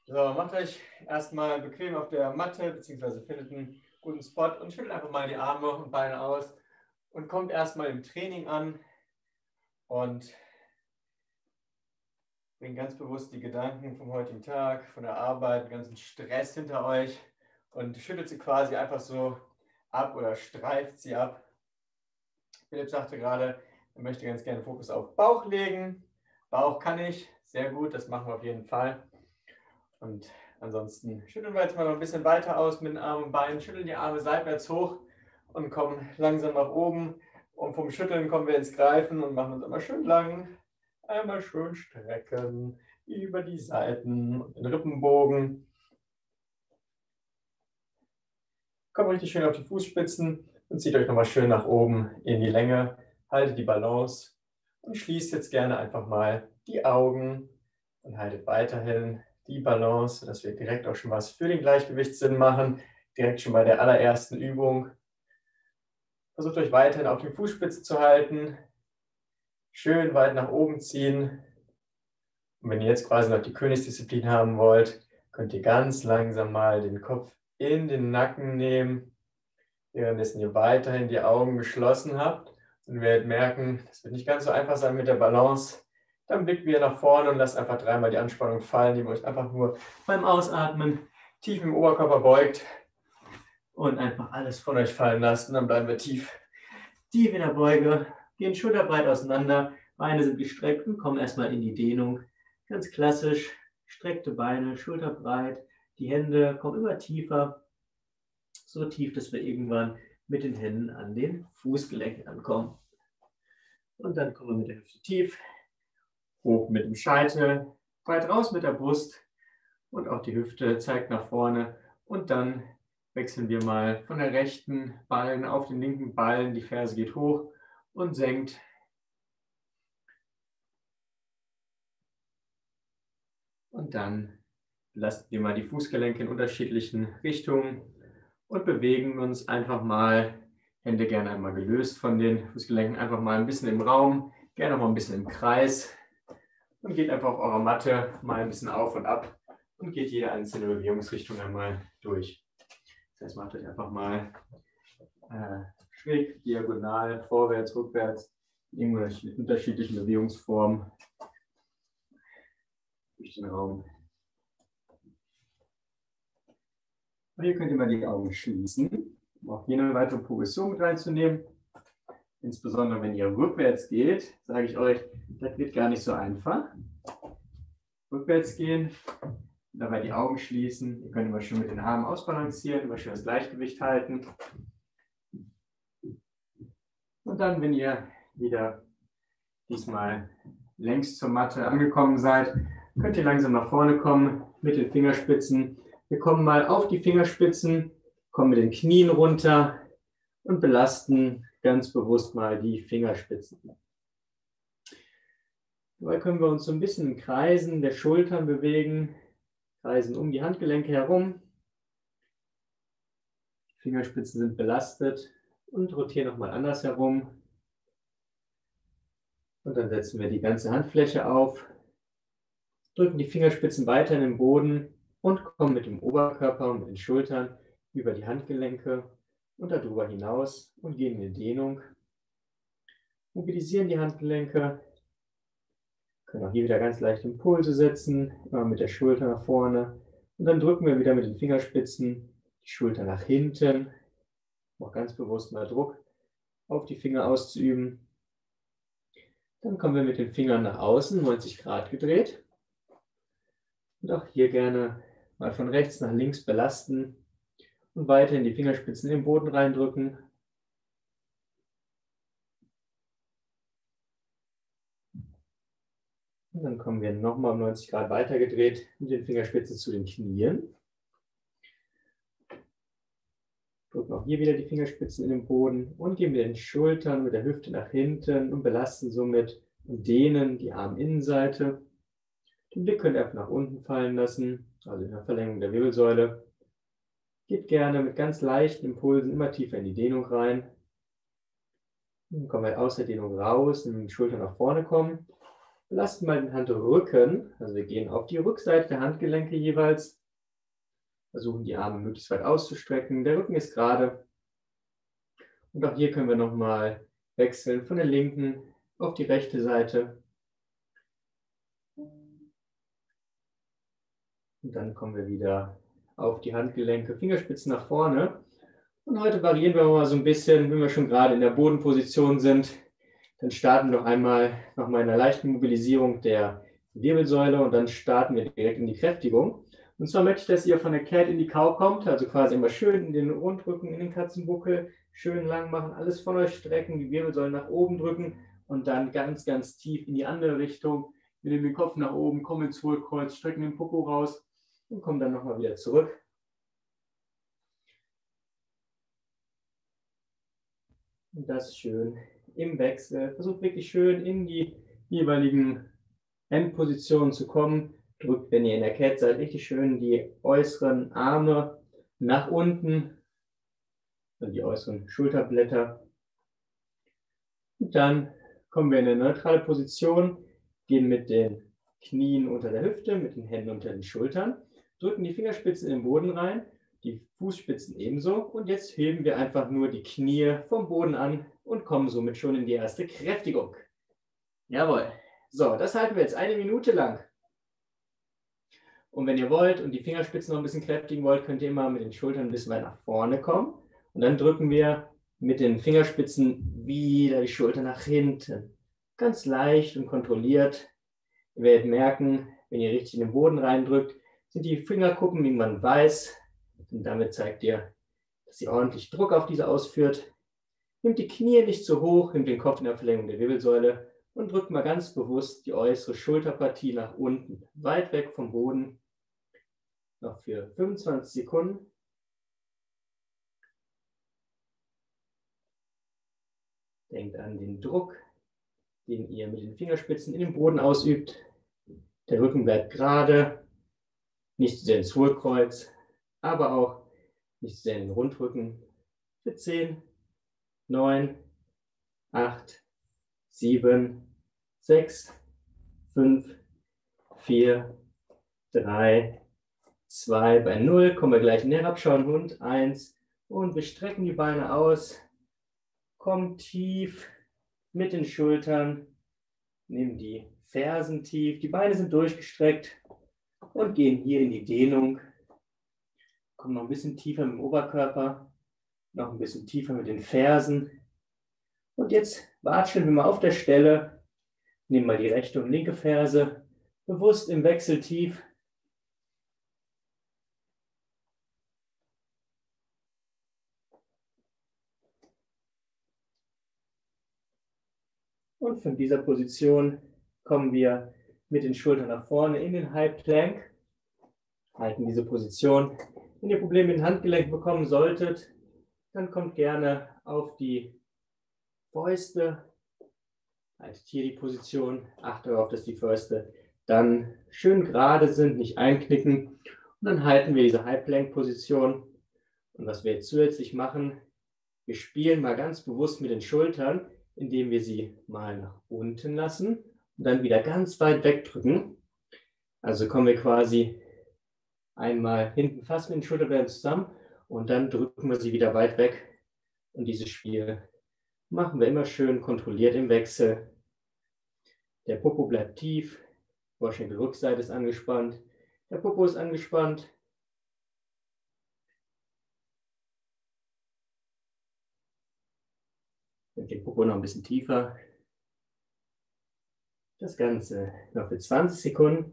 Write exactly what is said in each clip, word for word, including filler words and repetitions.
So, macht euch erstmal bequem auf der Matte, beziehungsweise findet einen guten Spot und schüttelt einfach mal die Arme und Beine aus und kommt erstmal im Training an und bringt ganz bewusst die Gedanken vom heutigen Tag, von der Arbeit, den ganzen Stress hinter euch und schüttelt sie quasi einfach so ab oder streift sie ab. Philipp sagte gerade, er möchte ganz gerne Fokus auf Bauch legen. Bauch kann ich, sehr gut, das machen wir auf jeden Fall. Und ansonsten schütteln wir jetzt mal noch ein bisschen weiter aus mit den Armen und Beinen, schütteln die Arme seitwärts hoch und kommen langsam nach oben. Und vom Schütteln kommen wir ins Greifen und machen uns immer schön lang. Einmal schön strecken über die Seiten und den Rippenbogen. Kommt richtig schön auf die Fußspitzen und zieht euch nochmal schön nach oben in die Länge. Haltet die Balance und schließt jetzt gerne einfach mal die Augen und haltet weiterhin die Balance, sodass wir direkt auch schon was für den Gleichgewichtssinn machen. Direkt schon bei der allerersten Übung. Versucht euch weiterhin auf die Fußspitze zu halten. Schön weit nach oben ziehen. Und wenn ihr jetzt quasi noch die Königsdisziplin haben wollt, könnt ihr ganz langsam mal den Kopf in den Nacken nehmen, währenddessen ihr weiterhin die Augen geschlossen habt. Und ihr werdet merken, das wird nicht ganz so einfach sein mit der Balance. Dann blickt wieder nach vorne und lasst einfach dreimal die Anspannung fallen, indem ihr euch einfach nur beim Ausatmen tief im Oberkörper beugt und einfach alles von euch fallen lasst. Und dann bleiben wir tief, tief in der Beuge, gehen schulterbreit auseinander, Beine sind gestreckt und kommen erstmal in die Dehnung. Ganz klassisch, gestreckte Beine, schulterbreit, die Hände kommen immer tiefer, so tief, dass wir irgendwann mit den Händen an den Fußgelenken ankommen. Und dann kommen wir mit der Hüfte tief, hoch mit dem Scheitel, weit raus mit der Brust und auch die Hüfte zeigt nach vorne. Und dann wechseln wir mal von der rechten Ballen auf den linken Ballen, die Ferse geht hoch und senkt. Und dann lassen wir mal die Fußgelenke in unterschiedlichen Richtungen und bewegen uns einfach mal, Hände gerne einmal gelöst von den Fußgelenken, einfach mal ein bisschen im Raum, gerne mal ein bisschen im Kreis und geht einfach auf eurer Matte mal ein bisschen auf und ab und geht jede einzelne Bewegungsrichtung einmal durch. Das heißt, macht euch einfach mal äh, schräg, diagonal, vorwärts, rückwärts, in unterschiedlichen Bewegungsformen durch den Raum. Und hier könnt ihr mal die Augen schließen, um auch hier eine weitere Progression mit reinzunehmen. Insbesondere wenn ihr rückwärts geht, sage ich euch, das wird gar nicht so einfach. Rückwärts gehen, dabei die Augen schließen. Ihr könnt immer schön mit den Armen ausbalancieren, immer schön das Gleichgewicht halten. Und dann, wenn ihr wieder diesmal längs zur Matte angekommen seid, könnt ihr langsam nach vorne kommen mit den Fingerspitzen. Wir kommen mal auf die Fingerspitzen, kommen mit den Knien runter und belasten ganz bewusst mal die Fingerspitzen. Dabei können wir uns so ein bisschen in Kreisen der Schultern bewegen, kreisen um die Handgelenke herum. Die Fingerspitzen sind belastet und rotieren nochmal anders herum. Und dann setzen wir die ganze Handfläche auf, drücken die Fingerspitzen weiter in den Boden und kommen mit dem Oberkörper und mit den Schultern über die Handgelenke und darüber hinaus und gehen in die Dehnung. Mobilisieren die Handgelenke, können auch hier wieder ganz leicht Impulse setzen, immer mit der Schulter nach vorne. Und dann drücken wir wieder mit den Fingerspitzen die Schulter nach hinten, um auch ganz bewusst mal Druck auf die Finger auszuüben. Dann kommen wir mit den Fingern nach außen, neunzig Grad gedreht. Und auch hier gerne mal von rechts nach links belasten und weiterhin die Fingerspitzen in den Boden reindrücken. Und dann kommen wir nochmal um neunzig Grad weitergedreht mit den Fingerspitzen zu den Knien. Drücken auch hier wieder die Fingerspitzen in den Boden und gehen mit den Schultern, mit der Hüfte nach hinten und belasten somit und dehnen die Arminnenseite. Den Blick könnt ihr einfach nach unten fallen lassen, also in der Verlängerung der Wirbelsäule. Geht gerne mit ganz leichten Impulsen immer tiefer in die Dehnung rein. Dann kommen wir aus der Dehnung raus und mit den Schultern nach vorne kommen. Belasten mal den Handrücken. Also wir gehen auf die Rückseite der Handgelenke jeweils. Versuchen die Arme möglichst weit auszustrecken. Der Rücken ist gerade. Und auch hier können wir nochmal wechseln von der linken auf die rechte Seite. Und dann kommen wir wieder auf die Handgelenke, Fingerspitzen nach vorne. Und heute variieren wir mal so ein bisschen, wenn wir schon gerade in der Bodenposition sind. Dann starten wir noch einmal nach meiner leichten Mobilisierung der Wirbelsäule und dann starten wir direkt in die Kräftigung. Und zwar möchte ich, dass ihr von der Cat in die Cow kommt, also quasi immer schön in den Rundrücken, in den Katzenbuckel, schön lang machen, alles von euch strecken, die Wirbelsäule nach oben drücken und dann ganz, ganz tief in die andere Richtung. Wir nehmen den Kopf nach oben, kommen ins Hohlkreuz, strecken den Popo raus und kommen dann nochmal wieder zurück. Und das schön im Wechsel. Versucht wirklich schön in die jeweiligen Endpositionen zu kommen. Drückt, wenn ihr in der Cat seid, richtig schön die äußeren Arme nach unten und die äußeren Schulterblätter. Und dann kommen wir in eine neutrale Position, gehen mit den Knien unter der Hüfte, mit den Händen unter den Schultern, drücken die Fingerspitzen in den Boden rein, die Fußspitzen ebenso. Und jetzt heben wir einfach nur die Knie vom Boden an und kommen somit schon in die erste Kräftigung. Jawohl. So, das halten wir jetzt eine Minute lang. Und wenn ihr wollt und die Fingerspitzen noch ein bisschen kräftigen wollt, könnt ihr immer mit den Schultern ein bisschen weit nach vorne kommen. Und dann drücken wir mit den Fingerspitzen wieder die Schulter nach hinten. Ganz leicht und kontrolliert. Ihr werdet merken, wenn ihr richtig in den Boden reindrückt, sind die Fingerkuppen irgendwann weiß. Und damit zeigt ihr, dass ihr ordentlich Druck auf diese ausführt. Nehmt die Knie nicht zu hoch, nehmt den Kopf in der Verlängerung der Wirbelsäule und drückt mal ganz bewusst die äußere Schulterpartie nach unten, weit weg vom Boden. Noch für fünfundzwanzig Sekunden. Denkt an den Druck, den ihr mit den Fingerspitzen in den Boden ausübt. Der Rücken bleibt gerade, nicht zu sehr ins Hohlkreuz, aber auch nicht zu sehr in den Rundrücken. Für zehn, neun, acht, sieben, sechs, fünf, vier, drei, zwei, bei null kommen wir gleich in den Herabschauenden Hund, eins und wir strecken die Beine aus, kommen tief mit den Schultern, nehmen die Fersen tief, die Beine sind durchgestreckt und gehen hier in die Dehnung, kommen noch ein bisschen tiefer mit dem Oberkörper, noch ein bisschen tiefer mit den Fersen und jetzt watscheln wir mal auf der Stelle, nehmen mal die rechte und linke Ferse, bewusst im Wechsel tief. Und von dieser Position kommen wir mit den Schultern nach vorne in den High Plank. Halten diese Position. Wenn ihr Probleme mit den Handgelenken bekommen solltet, dann kommt gerne auf die Fäuste. Haltet hier die Position. Achtet darauf, dass die Fäuste dann schön gerade sind, nicht einknicken. Und dann halten wir diese High Plank Position. Und was wir jetzt zusätzlich machen, wir spielen mal ganz bewusst mit den Schultern, indem wir sie mal nach unten lassen und dann wieder ganz weit wegdrücken. Also kommen wir quasi einmal hinten fast mit den Schulterblättern zusammen und dann drücken wir sie wieder weit weg. Und dieses Spiel machen wir immer schön kontrolliert im Wechsel. Der Popo bleibt tief, die Oberschenkelrückseite ist angespannt, der Popo ist angespannt. Mit dem Popo noch ein bisschen tiefer. Das Ganze noch für zwanzig Sekunden.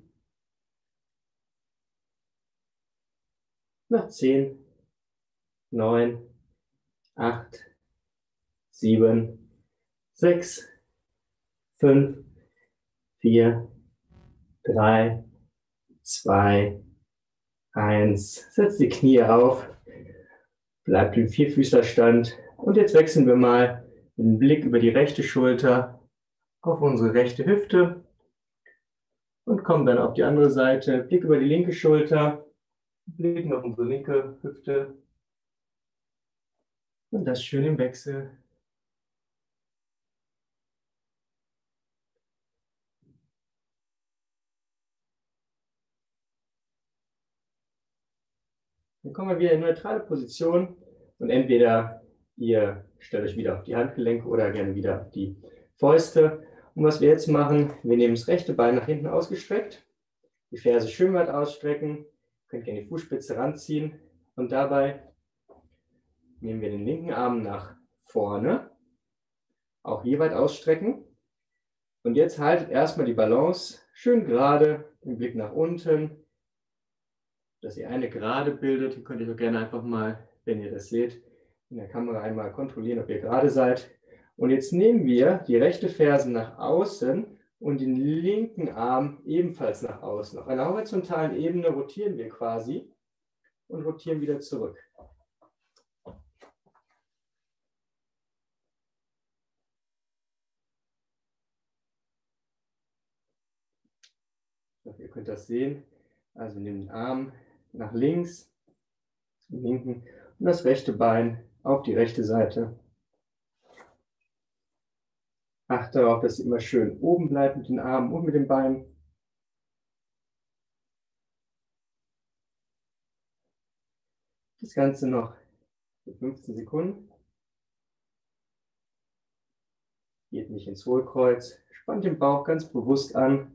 Noch zehn, neun, acht, sieben, sechs, fünf, vier, drei, zwei, eins. Setzt die Knie auf, bleibt im Vierfüßlerstand. Und jetzt wechseln wir mal den Blick über die rechte Schulter auf unsere rechte Hüfte und kommen dann auf die andere Seite. Blick über die linke Schulter, blicken auf unsere linke Hüfte und das schön im Wechsel. Dann kommen wir wieder in neutrale Position und entweder ihr stellt euch wieder auf die Handgelenke oder gerne wieder auf die Fäuste. Und was wir jetzt machen, wir nehmen das rechte Bein nach hinten ausgestreckt, die Ferse schön weit ausstrecken, könnt gerne die Fußspitze ranziehen und dabei nehmen wir den linken Arm nach vorne, auch hier weit ausstrecken. Und jetzt haltet erstmal die Balance schön gerade, den Blick nach unten, dass ihr eine Gerade bildet. Ihr könnt euch auch gerne einfach mal, wenn ihr das seht, in der Kamera einmal kontrollieren, ob ihr gerade seid. Und jetzt nehmen wir die rechte Ferse nach außen und den linken Arm ebenfalls nach außen. Auf einer horizontalen Ebene rotieren wir quasi und rotieren wieder zurück. Ihr könnt das sehen. Also wir nehmen den Arm nach links, den linken und das rechte Bein auf die rechte Seite. Achte darauf, dass ihr immer schön oben bleibt mit den Armen und mit den Beinen. Das Ganze noch für fünfzehn Sekunden. Geht nicht ins Hohlkreuz. Spannt den Bauch ganz bewusst an.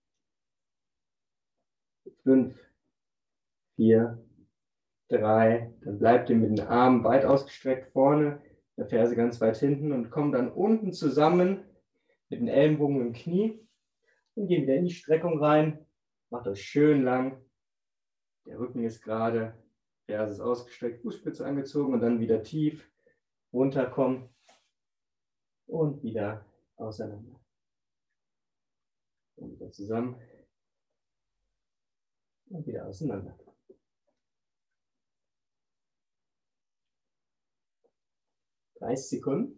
Fünf, vier, drei. Dann bleibt ihr mit den Armen weit ausgestreckt vorne, der Ferse ganz weit hinten und kommt dann unten zusammen mit den Ellenbogen im Knie und gehen wieder in die Streckung rein. Macht euch schön lang. Der Rücken ist gerade, Ferse ist ausgestreckt, Fußspitze angezogen und dann wieder tief runterkommen und wieder auseinander. Und wieder zusammen und wieder auseinander. dreißig Sekunden.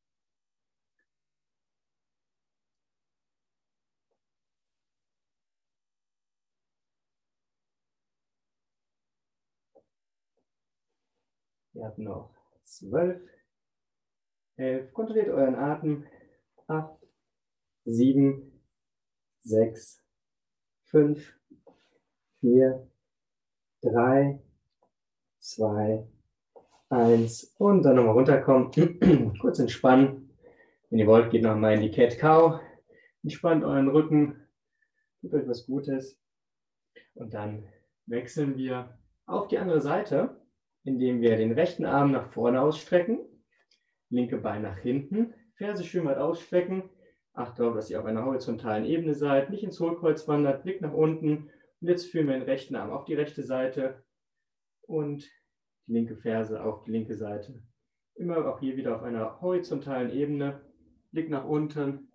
Ihr habt noch zwölf, elf. Kontrolliert euren Atem. acht, sieben, sechs, fünf, vier, drei, zwei, eins. Und dann nochmal runterkommen. Kurz entspannen. Wenn ihr wollt, geht nochmal in die Cat Cow. Entspannt euren Rücken. Tut euch was Gutes. Und dann wechseln wir auf die andere Seite, indem wir den rechten Arm nach vorne ausstrecken, linke Bein nach hinten, Ferse schön weit ausstrecken. Achtet darauf, dass ihr auf einer horizontalen Ebene seid, nicht ins Hohlkreuz wandert, Blick nach unten. Und jetzt führen wir den rechten Arm auf die rechte Seite und die linke Ferse auf die linke Seite. Immer auch hier wieder auf einer horizontalen Ebene, Blick nach unten.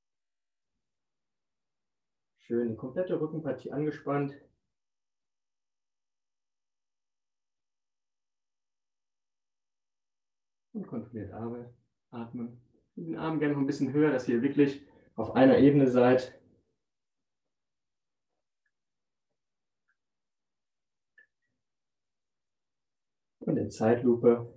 Schön die komplette Rückenpartie angespannt. Und kontrolliert atmen. Den Arm gerne noch ein bisschen höher, dass ihr wirklich auf einer Ebene seid. Und in Zeitlupe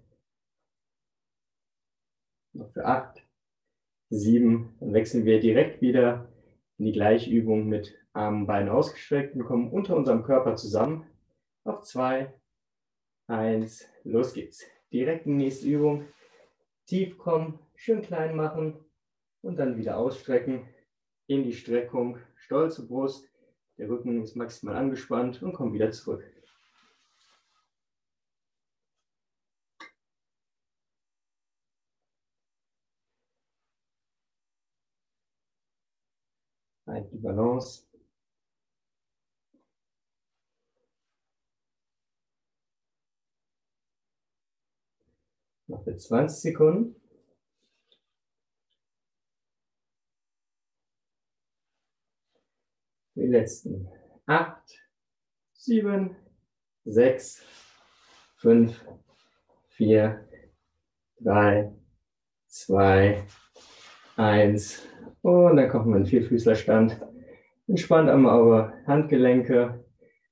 noch für acht, sieben. Dann wechseln wir direkt wieder in die gleiche Übung mit Armen, Beinen ausgestreckt und kommen unter unserem Körper zusammen. Auf zwei, eins, los geht's. Direkt in die nächste Übung. Tief kommen, schön klein machen und dann wieder ausstrecken in die Streckung. Stolze Brust, der Rücken ist maximal angespannt und kommt wieder zurück. Halt die Balance. Noch für zwanzig Sekunden. Die letzten acht, sieben, sechs, fünf, vier, drei, zwei, eins. Und dann kommen wir in den Vierfüßlerstand. Entspannt einmal eure Handgelenke.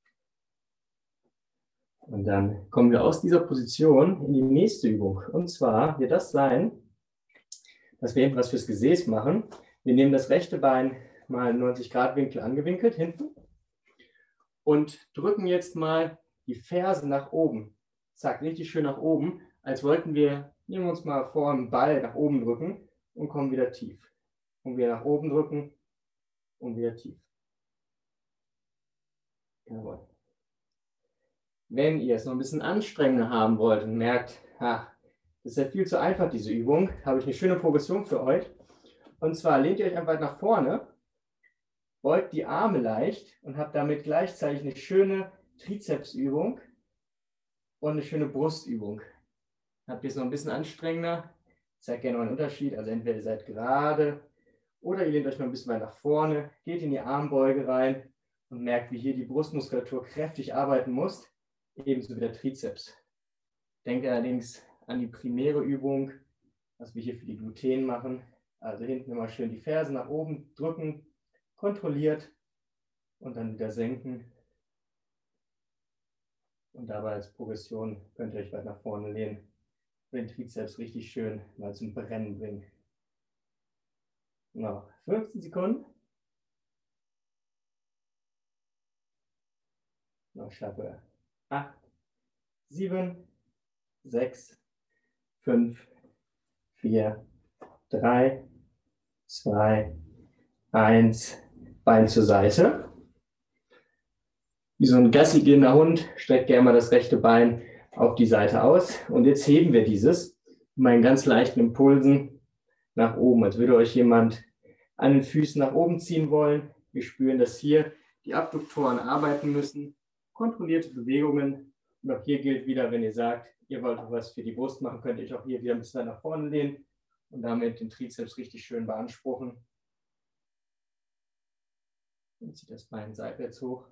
Und dann kommen wir aus dieser Position in die nächste Übung. Und zwar wird das sein, dass wir etwas fürs Gesäß machen. Wir nehmen das rechte Bein mal neunzig Grad Winkel angewinkelt hinten und drücken jetzt mal die Fersen nach oben. Zack, richtig schön nach oben, als wollten wir, nehmen wir uns mal vor, einen Ball nach oben drücken und kommen wieder tief. Und wieder nach oben drücken und wieder tief. Jawohl. Wenn ihr es noch ein bisschen anstrengender haben wollt und merkt, ha, das ist ja viel zu einfach, diese Übung, habe ich eine schöne Progression für euch. Und zwar lehnt ihr euch einfach nach vorne, beugt die Arme leicht und habt damit gleichzeitig eine schöne Trizepsübung und eine schöne Brustübung. Habt ihr es noch ein bisschen anstrengender? Zeigt gerne mal einen Unterschied. Also entweder ihr seid gerade oder ihr lehnt euch noch ein bisschen weiter nach vorne, geht in die Armbeuge rein und merkt, wie hier die Brustmuskulatur kräftig arbeiten muss. Ebenso wie der Trizeps. Denkt allerdings an die primäre Übung, was wir hier für die Gluten machen. Also hinten immer schön die Ferse nach oben drücken, kontrolliert und dann wieder senken. Und dabei als Progression könnt ihr euch weit nach vorne lehnen. Den Trizeps richtig schön mal zum Brennen bringen. Noch fünfzehn Sekunden. Noch schlappe. acht, sieben, sechs, fünf, vier, drei, zwei, eins. Bein zur Seite. Wie so ein Gassi gehender Hund streckt gerne mal das rechte Bein auf die Seite aus. Und jetzt heben wir dieses mit einen ganz leichten Impulsen nach oben, als würde euch jemand an den Füßen nach oben ziehen wollen. Wir spüren, dass hier die Abduktoren arbeiten müssen. Kontrollierte Bewegungen. Und auch hier gilt wieder, wenn ihr sagt, ihr wollt was für die Brust machen, könnt ihr euch auch hier wieder ein bisschen nach vorne lehnen und damit den Trizeps richtig schön beanspruchen. Und zieht das Bein seitwärts hoch.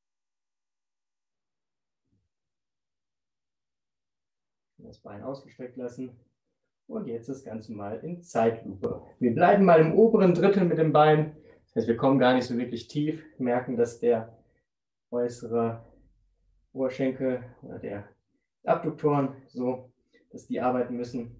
Das Bein ausgestreckt lassen. Und jetzt das Ganze mal in Zeitlupe. Wir bleiben mal im oberen Drittel mit dem Bein. Das heißt, wir kommen gar nicht so wirklich tief, merken, dass der äußere Oberschenkel oder der Abduktoren so, dass die arbeiten müssen.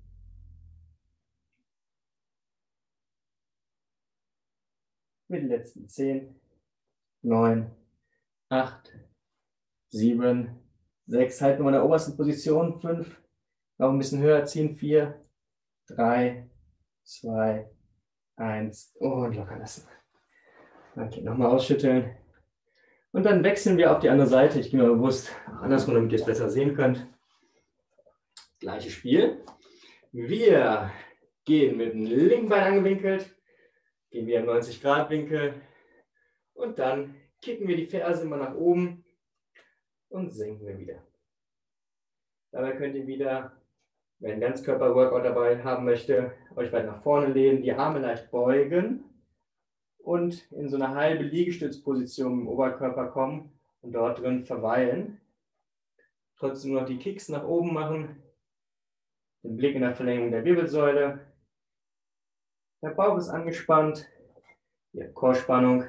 Mit den letzten zehn, neun, acht, sieben, sechs. Halten wir in der obersten Position. fünf, noch ein bisschen höher ziehen. vier, drei, zwei, eins und locker lassen. Okay, nochmal ausschütteln. Und dann wechseln wir auf die andere Seite. Ich gehe mal bewusst andersrum, damit ihr es besser sehen könnt. Gleiches Spiel. Wir gehen mit dem linken Bein angewinkelt, gehen wir im neunzig Grad Winkel und dann kicken wir die Ferse immer nach oben und senken wir wieder. Dabei könnt ihr wieder, wer ein Ganzkörper-Workout dabei haben möchte, euch weit nach vorne lehnen, die Arme leicht beugen und in so eine halbe Liegestützposition im Oberkörper kommen und dort drin verweilen. Trotzdem noch die Kicks nach oben machen, den Blick in der Verlängerung der Wirbelsäule. Der Bauch ist angespannt, ihr habt Chorspannung.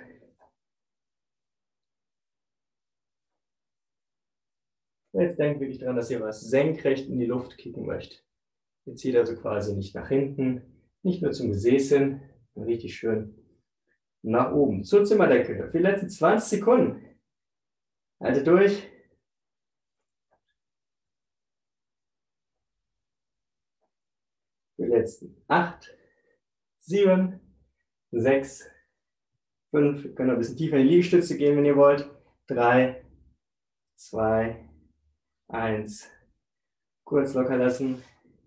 Jetzt denkt wirklich daran, dass ihr was senkrecht in die Luft kicken möchtet. Ihr zieht also quasi nicht nach hinten, nicht nur zum Gesäß hin, sondern richtig schön nach oben. Zur Zimmerdecke für die letzten zwanzig Sekunden. Haltet durch. Für die letzten acht, sieben, sechs, fünf. Ihr könnt noch ein bisschen tiefer in die Liegestütze gehen, wenn ihr wollt. drei, zwei, eins. Kurz locker lassen.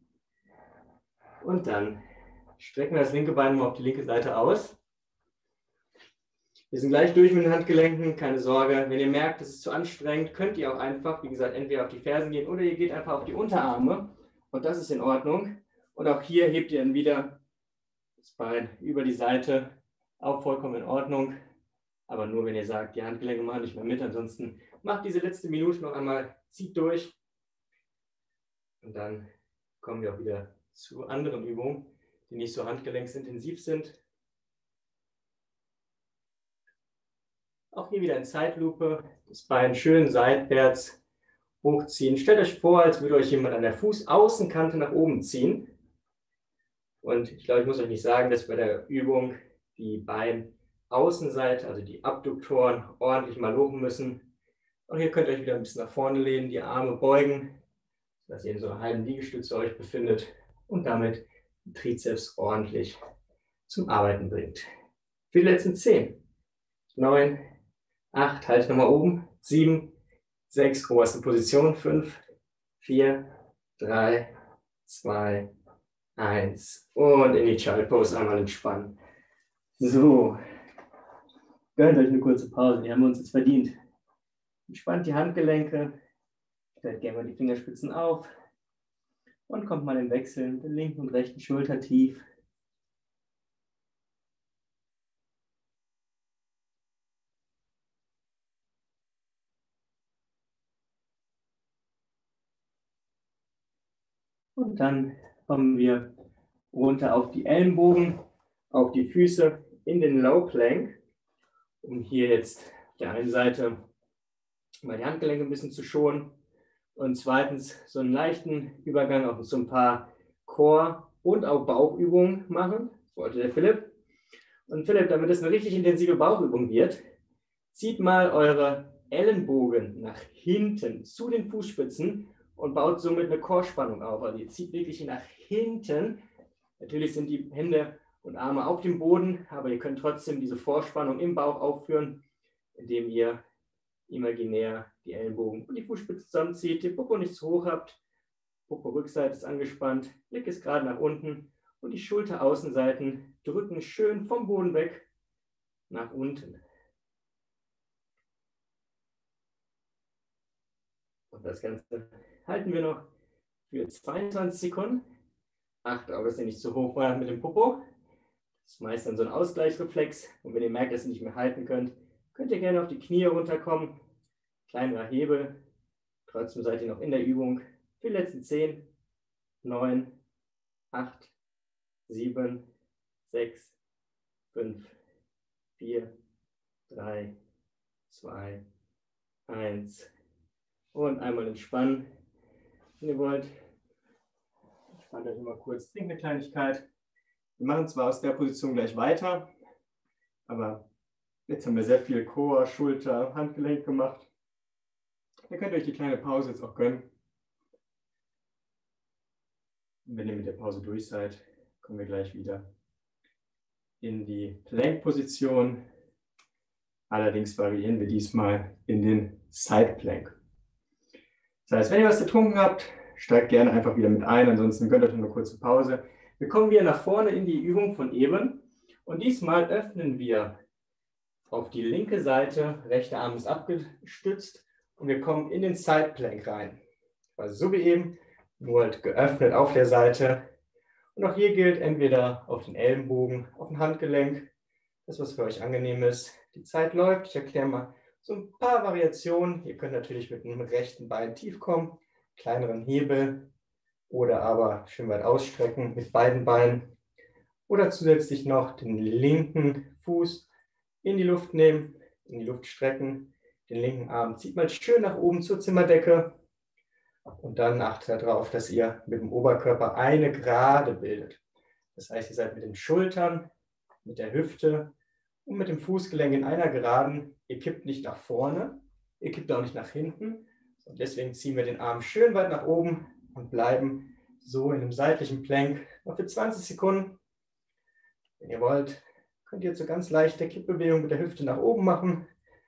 Und dann strecken wir das linke Bein mal auf die linke Seite aus. Wir sind gleich durch mit den Handgelenken, keine Sorge. Wenn ihr merkt, es ist zu anstrengend, könnt ihr auch einfach, wie gesagt, entweder auf die Fersen gehen oder ihr geht einfach auf die Unterarme. Und das ist in Ordnung. Und auch hier hebt ihr dann wieder das Bein über die Seite. Auch vollkommen in Ordnung. Aber nur, wenn ihr sagt, die Handgelenke machen nicht mehr mit. Ansonsten macht diese letzte Minute noch einmal, zieht durch. Und dann kommen wir auch wieder zu anderen Übungen, die nicht so handgelenksintensiv sind. Auch hier wieder in Zeitlupe, das Bein schön seitwärts hochziehen. Stellt euch vor, als würde euch jemand an der Fußaußenkante nach oben ziehen. Und ich glaube, ich muss euch nicht sagen, dass bei der Übung die Beinaußenseite, also die Abduktoren, ordentlich mal hoch müssen. Und hier könnt ihr euch wieder ein bisschen nach vorne lehnen, die Arme beugen, dass ihr in so einer halben Liegestütze euch befindet und damit den Trizeps ordentlich zum Arbeiten bringt. Für die letzten zehn, neun, acht, halt nochmal oben, sieben, sechs, oberste Position, fünf, vier, drei, zwei, eins und in die Child Pose einmal entspannen. So, gönnt euch eine kurze Pause, die haben wir uns jetzt verdient. Entspannt die Handgelenke, stellt gerne mal die Fingerspitzen auf und kommt mal im Wechsel mit der linken und rechten Schulter tief. Und dann kommen wir runter auf die Ellenbogen, auf die Füße in den Low Plank, um hier jetzt auf der einen Seite mal die Handgelenke ein bisschen zu schonen und zweitens so einen leichten Übergang auf so ein paar Core- und auch Bauchübungen machen. Das wollte der Philipp. Und Philipp, damit es eine richtig intensive Bauchübung wird, zieht mal eure Ellenbogen nach hinten zu den Fußspitzen und baut somit eine Core-Spannung auf. Also ihr zieht wirklich nach hinten. Natürlich sind die Hände und Arme auf dem Boden, aber ihr könnt trotzdem diese Vorspannung im Bauch aufführen, indem ihr imaginär die Ellenbogen und die Fußspitze zusammenzieht, den Popo nicht zu hoch habt, Popo-Rückseite ist angespannt, Blick ist gerade nach unten und die Schulteraußenseiten drücken schön vom Boden weg nach unten. Und das Ganze halten wir noch für zweiundzwanzig Sekunden. Achtet auch, dass ihr nicht zu hoch war mit dem Popo. Das ist meist dann so ein Ausgleichsreflex. Und wenn ihr merkt, dass ihr nicht mehr halten könnt, könnt ihr gerne auf die Knie runterkommen. Kleinerer Hebel. Trotzdem seid ihr noch in der Übung. Für die letzten zehn, neun, acht, sieben, sechs, fünf, vier, drei, zwei, eins. Und einmal entspannen. Wenn ihr wollt, entspannt euch immer kurz. Trinkt eine Kleinigkeit. Wir machen zwar aus der Position gleich weiter, aber jetzt haben wir sehr viel Core, Schulter, Handgelenk gemacht. Ihr könnt euch die kleine Pause jetzt auch gönnen. Und wenn ihr mit der Pause durch seid, kommen wir gleich wieder in die Plank-Position. Allerdings variieren wir diesmal in den Side Plank. Das heißt, wenn ihr was getrunken habt, steigt gerne einfach wieder mit ein, ansonsten gönnt euch eine kurze Pause. Wir kommen wieder nach vorne in die Übung von eben und diesmal öffnen wir auf die linke Seite, rechter Arm ist abgestützt und wir kommen in den Side Plank rein. Also so wie eben, nur halt geöffnet auf der Seite. Und auch hier gilt entweder auf den Ellenbogen, auf den Handgelenk, das was für euch angenehm ist. Die Zeit läuft, ich erkläre mal so ein paar Variationen. Ihr könnt natürlich mit dem rechten Bein tief kommen, kleineren Hebel oder aber schön weit ausstrecken mit beiden Beinen. Oder zusätzlich noch den linken Fuß in die Luft nehmen, in die Luft strecken. Den linken Arm zieht mal schön nach oben zur Zimmerdecke. Und dann achtet darauf, dass ihr mit dem Oberkörper eine Gerade bildet. Das heißt, ihr seid mit den Schultern, mit der Hüfte und mit dem Fußgelenk in einer Geraden. Ihr kippt nicht nach vorne, ihr kippt auch nicht nach hinten. Und deswegen ziehen wir den Arm schön weit nach oben und bleiben so in einem seitlichen Plank noch für zwanzig Sekunden. Wenn ihr wollt, könnt ihr jetzt so ganz leichte Kippbewegung mit der Hüfte nach oben machen.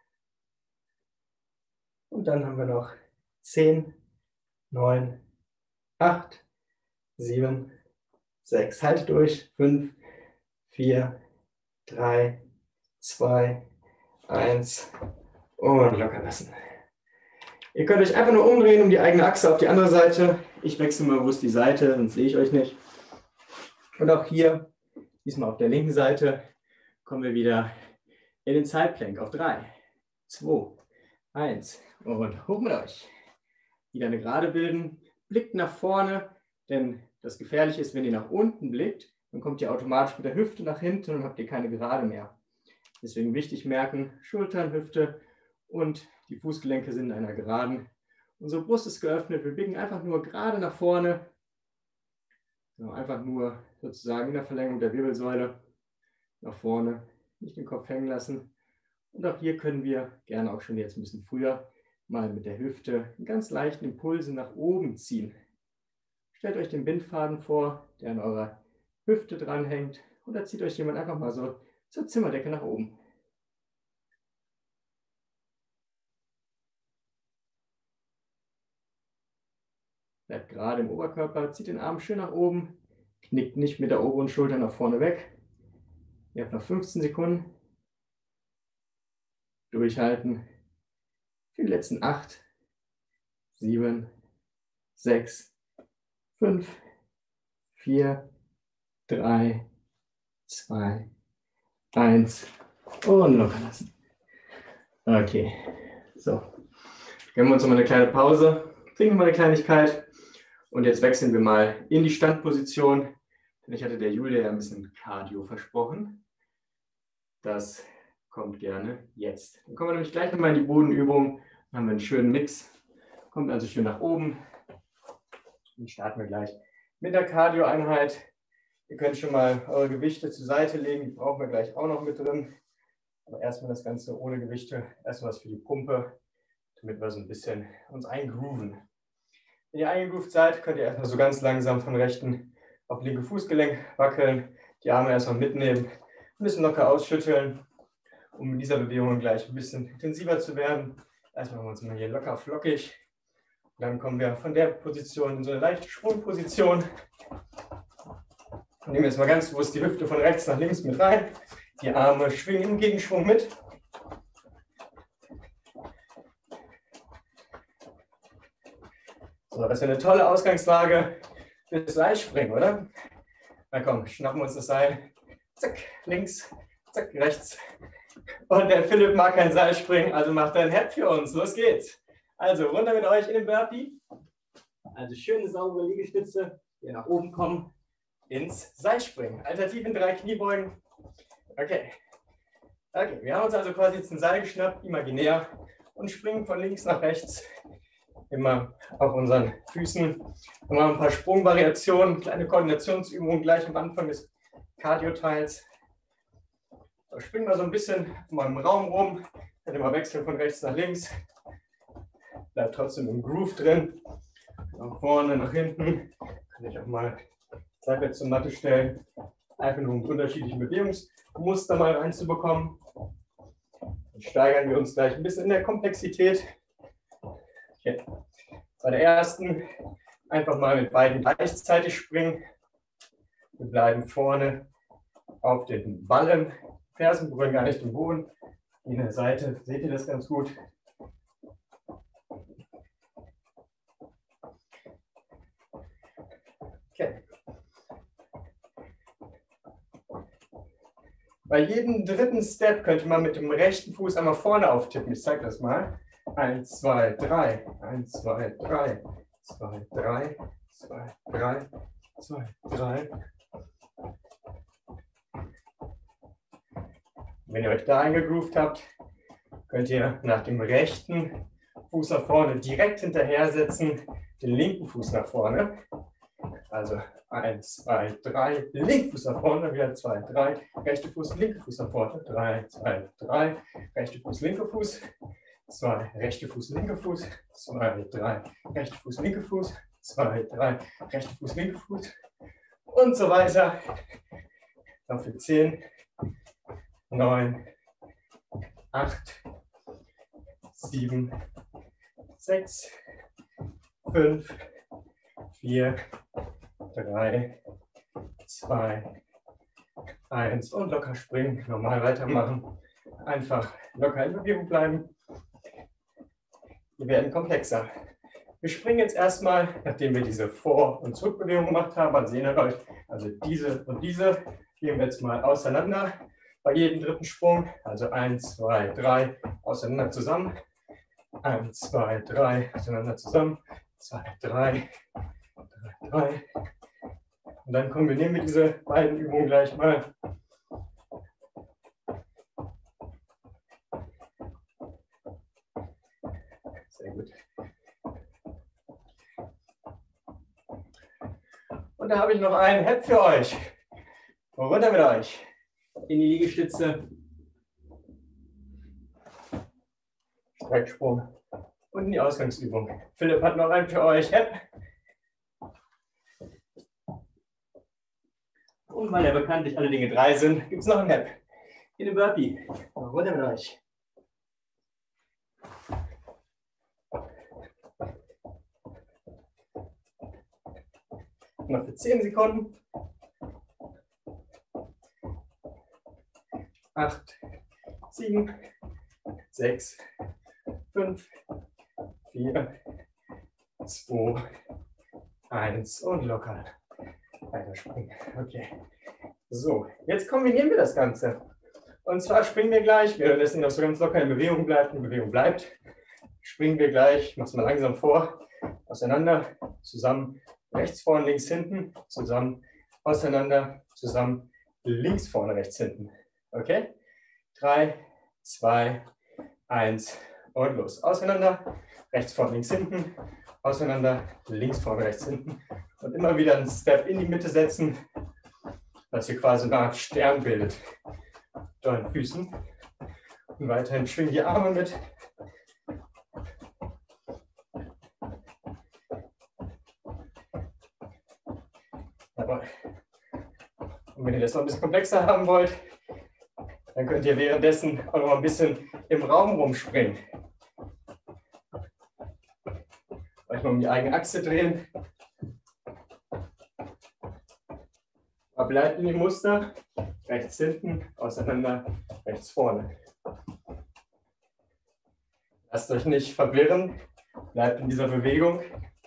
Und dann haben wir noch zehn, neun, acht, sieben, sechs, haltet durch, fünf, vier, drei, zwei, eins und locker lassen. Ihr könnt euch einfach nur umdrehen um die eigene Achse auf die andere Seite. Ich wechsle mal bewusst die Seite, sonst sehe ich euch nicht. Und auch hier, diesmal auf der linken Seite, kommen wir wieder in den Side Plank auf drei, zwei, eins und hoch mit euch. Wieder eine Gerade bilden, blickt nach vorne, denn das Gefährliche ist, wenn ihr nach unten blickt, dann kommt ihr automatisch mit der Hüfte nach hinten und habt ihr keine Gerade mehr. Deswegen wichtig merken, Schultern, Hüfte und die Fußgelenke sind in einer Geraden. Unsere Brust ist geöffnet, wir biegen einfach nur gerade nach vorne. Genau, einfach nur sozusagen in der Verlängerung der Wirbelsäule nach vorne, nicht den Kopf hängen lassen. Und auch hier können wir gerne auch schon jetzt ein bisschen früher mal mit der Hüfte einen ganz leichten Impulse nach oben ziehen. Stellt euch den Bindfaden vor, der an eurer Hüfte dranhängt, oder zieht euch jemand einfach mal so zur Zimmerdecke nach oben. Bleibt gerade im Oberkörper, zieht den Arm schön nach oben, knickt nicht mit der oberen Schulter nach vorne weg. Ihr habt noch fünfzehn Sekunden. Durchhalten. Für die letzten acht, sieben, sechs, fünf, vier, drei, zwei, eins und locker lassen. Okay, so. Gönnen wir uns noch mal eine kleine Pause, trinken mal eine Kleinigkeit und jetzt wechseln wir mal in die Standposition, denn ich hatte der Julia ja ein bisschen Cardio versprochen. Das kommt gerne jetzt. Dann kommen wir nämlich gleich nochmal in die Bodenübung. Dann haben wir einen schönen Mix. Kommt also schön nach oben. Dann starten wir gleich mit der Cardio-Einheit. Ihr könnt schon mal eure Gewichte zur Seite legen. Die brauchen wir gleich auch noch mit drin. Aber erstmal das Ganze ohne Gewichte. Erstmal was für die Pumpe, damit wir so ein bisschen uns eingrooven. Wenn ihr eingegroovt seid, könnt ihr erstmal so ganz langsam von rechten auf linke Fußgelenk wackeln. Die Arme erstmal mitnehmen. Ein bisschen locker ausschütteln, um mit dieser Bewegung gleich ein bisschen intensiver zu werden. Erstmal machen wir uns mal hier locker flockig. Und dann kommen wir von der Position in so eine leichte Sprungposition. Und nehmen jetzt mal ganz bewusst die Hüfte von rechts nach links mit rein. Die Arme schwingen im Gegenschwung mit. So, das ist eine tolle Ausgangslage fürs Seilspringen, oder? Na komm, schnappen wir uns das Seil. Zack, links, zack, rechts. Und der Philipp mag kein Seil springen, also macht er ein Head für uns. Los geht's. Also runter mit euch in den Burpee. Also schöne saubere Liegestütze. Hier nach oben kommen, ins Seilspringen. Alternativ in drei Kniebeugen. Okay. Okay, wir haben uns also quasi jetzt ein Seil geschnappt, imaginär, und springen von links nach rechts. Immer auf unseren Füßen. Wir machen ein paar Sprungvariationen, kleine Koordinationsübungen gleich am Anfang des Cardio-Teils. Da springen wir so ein bisschen mal im Raum rum, dann immer wechseln von rechts nach links. Bleibt trotzdem im Groove drin. Nach vorne, nach hinten. Kann ich auch mal seitwärts zur Matte stellen. Einfach nur um unterschiedliche Bewegungsmuster mal reinzubekommen. Dann steigern wir uns gleich ein bisschen in der Komplexität. Okay. Bei der ersten einfach mal mit beiden gleichzeitig springen. Wir bleiben vorne auf den Ballen. Fersen berühren gar nicht den Boden. In der Seite seht ihr das ganz gut. Okay. Bei jedem dritten Step könnte man mit dem rechten Fuß einmal vorne auftippen. Ich zeige das mal. Eins, zwei, drei. Eins, zwei, drei. Zwei, drei. Zwei, drei. Zwei, drei. Wenn ihr euch da eingegroovt habt, könnt ihr nach dem rechten Fuß nach vorne direkt hinterher setzen, den linken Fuß nach vorne. Also eins, zwei, drei, linken Fuß nach vorne, wieder zwei, drei, rechte Fuß, linke Fuß nach vorne, drei, zwei, drei, rechte Fuß, linke Fuß, zwei, rechte Fuß, linke Fuß, zwei, drei, rechte Fuß, linke Fuß, zwei, drei, rechte Fuß, linke Fuß und so weiter. Noch für zehn. neun, acht, sieben, sechs, fünf, vier, drei, zwei, eins und locker springen, normal weitermachen. Einfach locker in Bewegung bleiben. Wir werden komplexer. Wir springen jetzt erstmal, nachdem wir diese Vor- und Zurückbewegung gemacht haben, also erinnert euch, also diese und diese, gehen wir jetzt mal auseinander. Bei jedem dritten Sprung, also eins, zwei, drei, auseinander zusammen. eins, zwei, drei, auseinander zusammen. zwei, drei, drei, drei. Und dann kombinieren wir diese beiden Übungen gleich mal. Sehr gut. Und da habe ich noch einen Head für euch. Runter mit euch. In die Liegestütze. Strecksprung. und in die Ausgangsübung. Philipp hat noch einen für euch. Hep. Und weil ja bekanntlich alle Dinge drei sind, gibt es noch einen Hep. In den Burpee. Runter mit euch. Noch für zehn Sekunden. acht, sieben, sechs, fünf, vier, zwei, eins und locker weiterspringen. Okay. So, jetzt kombinieren wir das Ganze. Und zwar springen wir gleich, währenddessen ihr noch so ganz locker in Bewegung bleibt, in Bewegung bleibt, springen wir gleich, ich mach's mal langsam vor, auseinander, zusammen, rechts vorne, links hinten, zusammen, auseinander, zusammen, links vorne, rechts hinten. Okay? drei, zwei, eins und los. Auseinander, rechts vorne, links hinten, auseinander, links vorne, rechts hinten. Und immer wieder einen Step in die Mitte setzen, dass ihr quasi eine Art Stern bildet. Mit euren Füßen. Und weiterhin schwingen die Arme mit. Jawohl. Und wenn ihr das noch ein bisschen komplexer haben wollt, dann könnt ihr währenddessen auch noch ein bisschen im Raum rumspringen. Euch mal um die eigene Achse drehen. Aber bleibt in dem Muster. Rechts hinten, auseinander, rechts vorne. Lasst euch nicht verwirren. Bleibt in dieser Bewegung.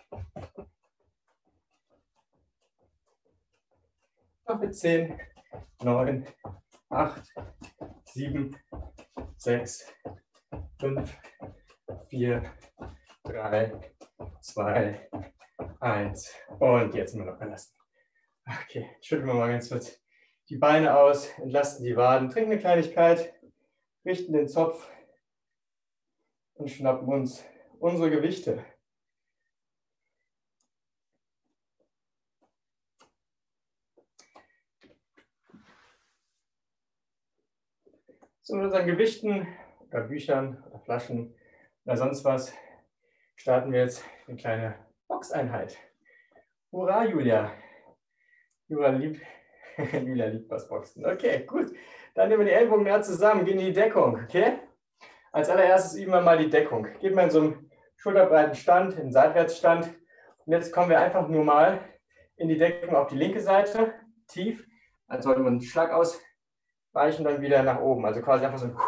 Noch mit zehn, neun, acht, sieben, sechs, fünf, vier, drei, zwei, eins. Und jetzt mal locker lassen. Okay, schütteln wir mal ganz kurz die Beine aus, entlasten die Waden, trinken eine Kleinigkeit, richten den Zopf und schnappen uns unsere Gewichte. So, mit unseren Gewichten oder Büchern oder Flaschen oder sonst was starten wir jetzt eine kleine Boxeinheit. Hurra, Julia! Julia liebt, Julia liebt was Boxen. Okay, gut. Dann nehmen wir die Ellbogen näher zusammen, gehen in die Deckung. Okay? Als allererstes üben wir mal die Deckung. Gehen wir in so einen schulterbreiten Stand, in einen Seitwärtsstand. Und jetzt kommen wir einfach nur mal in die Deckung auf die linke Seite, tief. Als sollte man einen Schlag ausweichen, dann wieder nach oben. Also quasi einfach so ein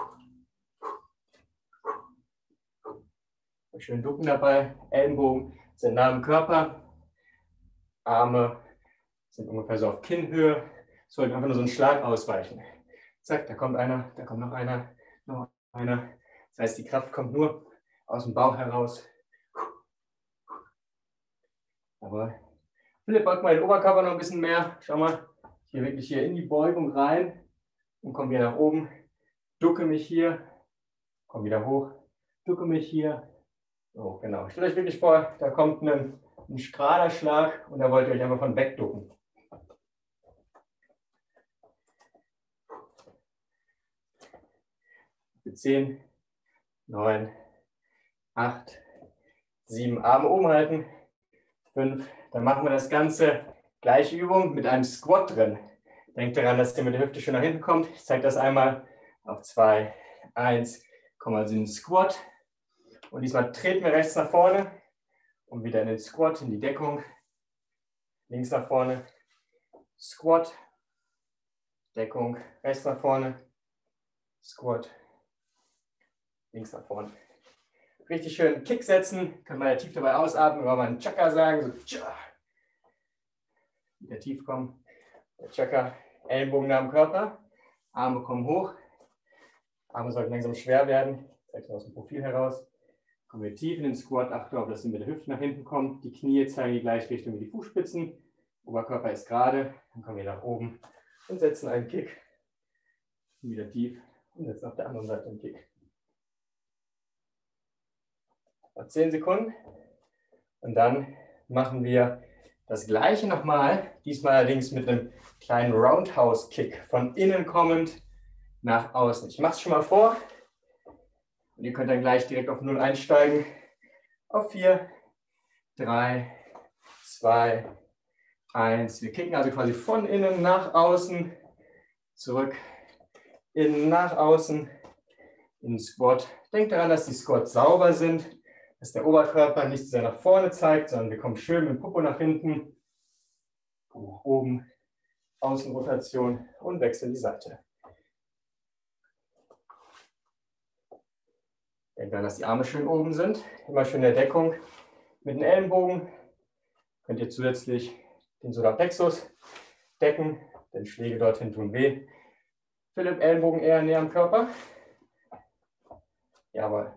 schön ducken dabei. Ellenbogen sind nah am Körper. Arme sind ungefähr so auf Kinnhöhe. Sollten einfach nur so einen Schlag ausweichen. Zack, da kommt einer, da kommt noch einer, noch einer. Das heißt, die Kraft kommt nur aus dem Bauch heraus. Aber Philipp, beug mal den Oberkörper noch ein bisschen mehr. Schau mal, hier wirklich hier in die Beugung rein und komm wieder nach oben. Ducke mich hier, komm wieder hoch, ducke mich hier. So, genau. Stellt euch wirklich vor, da kommt ein, ein Strahlerschlag und da wollt ihr euch einfach von wegducken. zehn, neun, acht, sieben, Arme oben halten, fünf. Dann machen wir das Ganze, gleiche Übung mit einem Squat drin. Denkt daran, dass ihr mit der Hüfte schön nach hinten kommt. Ich zeige das einmal auf zwei, eins, kommen also in den Squat. Und diesmal treten wir rechts nach vorne und wieder in den Squat, in die Deckung. Links nach vorne, Squat, Deckung, rechts nach vorne, Squat, links nach vorne. Richtig schön Kick setzen, kann man ja tief dabei ausatmen, oder mal einen Chaka sagen, so tja. Wieder tief kommen. Der Chaka, Ellenbogen nah am Körper, Arme kommen hoch, Arme sollten langsam schwer werden, ich zeige es aus dem Profil heraus. Kommen wir tief in den Squat, achte darauf, dass ihr mit der Hüfte nach hinten kommt, die Knie zeigen die gleiche Richtung wie die Fußspitzen, Oberkörper ist gerade, dann kommen wir nach oben und setzen einen Kick, wieder tief und setzen auf der anderen Seite einen Kick. Noch zehn Sekunden und dann machen wir das gleiche nochmal, diesmal allerdings mit einem kleinen Roundhouse-Kick, von innen kommend nach außen. Ich mache es schon mal vor und ihr könnt dann gleich direkt auf null einsteigen. Auf vier, drei, zwei, eins. Wir kicken also quasi von innen nach außen, zurück, innen nach außen, in den Squat. Denkt daran, dass die Squats sauber sind, dass der Oberkörper nicht sehr nach vorne zeigt, sondern wir kommen schön mit dem Popo nach hinten, oben, Außenrotation und wechseln die Seite. Denkt daran, dass die Arme schön oben sind, immer schön in der Deckung. Mit den Ellenbogen könnt ihr zusätzlich den Solarplexus decken, denn Schläge dorthin tun weh. Philipp, Ellenbogen eher näher am Körper. Jawohl.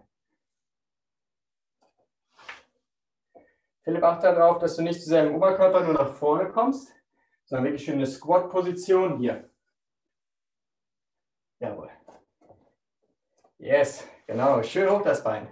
Philipp, achte darauf, dass du nicht zu sehr im Oberkörper nur nach vorne kommst, sondern wirklich schön eine Squat-Position hier. Jawohl. Yes, genau, schön hoch das Bein.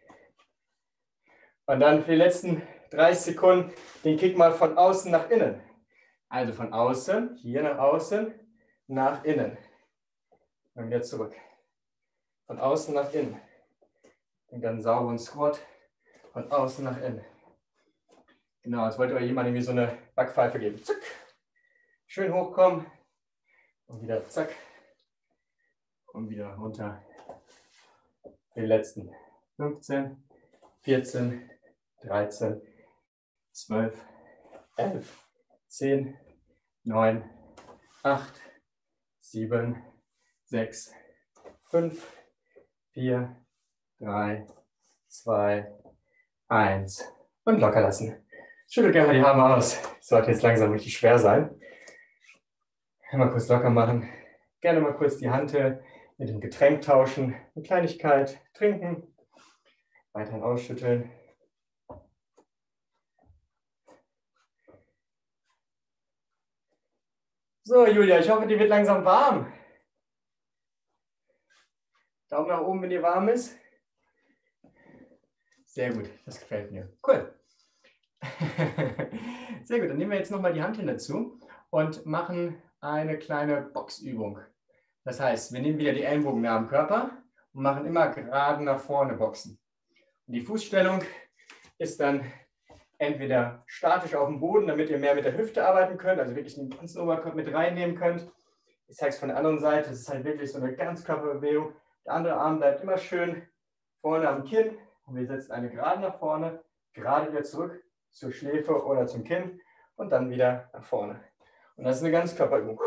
Und dann für die letzten dreißig Sekunden den Kick mal von außen nach innen. Also von außen, hier nach außen, nach innen. Und wieder zurück. Von außen nach innen. Und dann sauberen Squat von außen nach innen. Genau, als wollte euch jemand irgendwie so eine Backpfeife geben. Zack. Schön hochkommen. Und wieder zack. Und wieder runter. Für die letzten fünfzehn, vierzehn, dreizehn, zwölf, elf, zehn, neun, acht, sieben, sechs, fünf, vier, drei, zwei, eins und locker lassen. Schüttelt gerne mal die Arme aus. Das sollte jetzt langsam richtig schwer sein. Mal kurz locker machen. Gerne mal kurz die Hantel mit dem Getränk tauschen. Eine Kleinigkeit trinken. Weiterhin ausschütteln. So, Julia, ich hoffe, dir wird langsam warm. Daumen nach oben, wenn dir warm ist. Sehr gut, das gefällt mir. Cool. Sehr gut, dann nehmen wir jetzt nochmal die Hanteln dazu und machen eine kleine Boxübung. Das heißt, wir nehmen wieder die Ellenbogen nah am Körper und machen immer gerade nach vorne Boxen. Und die Fußstellung ist dann entweder statisch auf dem Boden, damit ihr mehr mit der Hüfte arbeiten könnt, also wirklich den ganzen Oberkörper mit reinnehmen könnt. Ich zeige es von der anderen Seite, das ist halt wirklich so eine Ganzkörperbewegung. Der andere Arm bleibt immer schön vorne am Kinn und wir setzen eine gerade nach vorne, gerade wieder zurück zur Schläfe oder zum Kinn und dann wieder nach vorne. Und das ist eine Ganzkörperübung.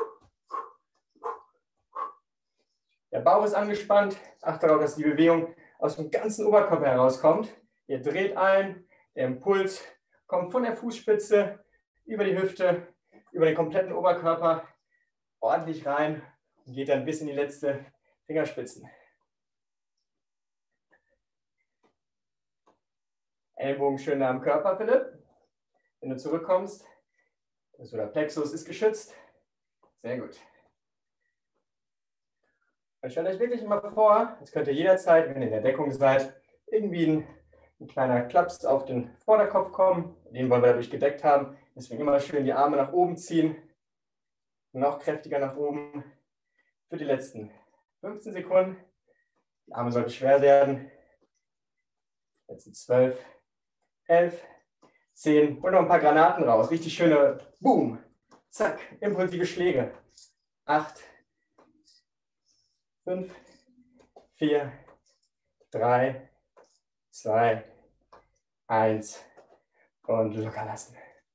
Der Bauch ist angespannt. Achte darauf, dass die Bewegung aus dem ganzen Oberkörper herauskommt. Ihr dreht ein, der Impuls kommt von der Fußspitze über die Hüfte, über den kompletten Oberkörper ordentlich rein und geht dann bis in die letzte Fingerspitzen. Ellbogen schön nah am Körper, Philipp. Wenn du zurückkommst, der Solarplexus ist geschützt. Sehr gut. Und stellt euch wirklich immer vor, jetzt könnt ihr jederzeit, wenn ihr in der Deckung seid, irgendwie ein, ein kleiner Klaps auf den Vorderkopf kommen. Den wollen wir dadurch gedeckt haben. Deswegen immer schön die Arme nach oben ziehen. Noch kräftiger nach oben. Für die letzten fünfzehn Sekunden. Die Arme sollten schwer werden. Letzten zwölf, elf, zehn. Und noch ein paar Granaten raus. Richtig schöne Boom. Zack. Impulsive Schläge. acht, fünf, vier, drei, zwei, eins und locker lassen.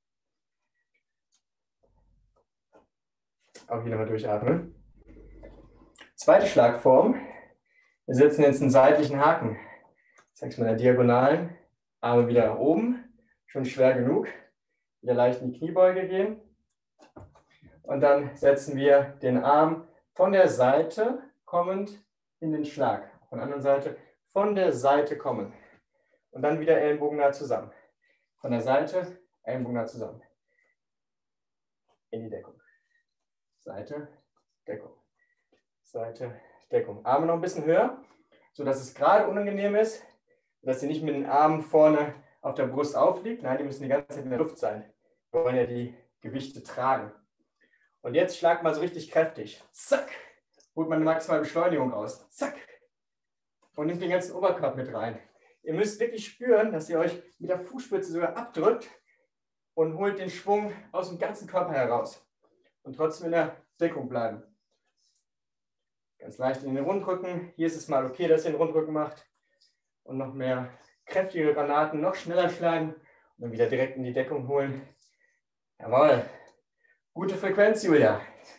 Auch wieder mal durchatmen. Zweite Schlagform. Wir setzen jetzt einen seitlichen Haken. Ich zeige es mal in der Diagonalen. Arme wieder nach oben. Schon schwer genug. Wieder leicht in die Kniebeuge gehen. Und dann setzen wir den Arm von der Seite kommend in den Schlag. Von der anderen Seite von der Seite kommen. Und dann wieder Ellenbogen nah zusammen. Von der Seite, Ellenbogen nah zusammen. In die Deckung. Seite, Deckung. Seite, Deckung. Arme noch ein bisschen höher, sodass es gerade unangenehm ist, dass ihr nicht mit den Armen vorne auf der Brust aufliegt. Nein, die müssen die ganze Zeit in der Luft sein. Wir wollen ja die Gewichte tragen. Und jetzt schlagt mal so richtig kräftig. Zack. Holt man eine maximale Beschleunigung aus. Zack. Und nimmt den ganzen Oberkörper mit rein. Ihr müsst wirklich spüren, dass ihr euch mit der Fußspitze sogar abdrückt und holt den Schwung aus dem ganzen Körper heraus. Und trotzdem in der Deckung bleiben. Ganz leicht in den Rundrücken. Hier ist es mal okay, dass ihr den Rundrücken macht. Und noch mehr kräftige Granaten, noch schneller schlagen und dann wieder direkt in die Deckung holen. Jawohl. Gute Frequenz, Julia.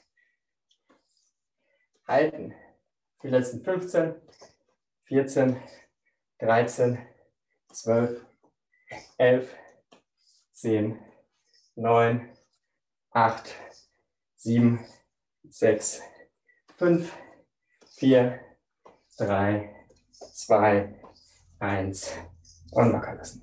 Halten. Die letzten fünfzehn, vierzehn, dreizehn, zwölf, elf, zehn, neun, acht, sieben, sechs, fünf, vier, drei, zwei, eins und locker lassen.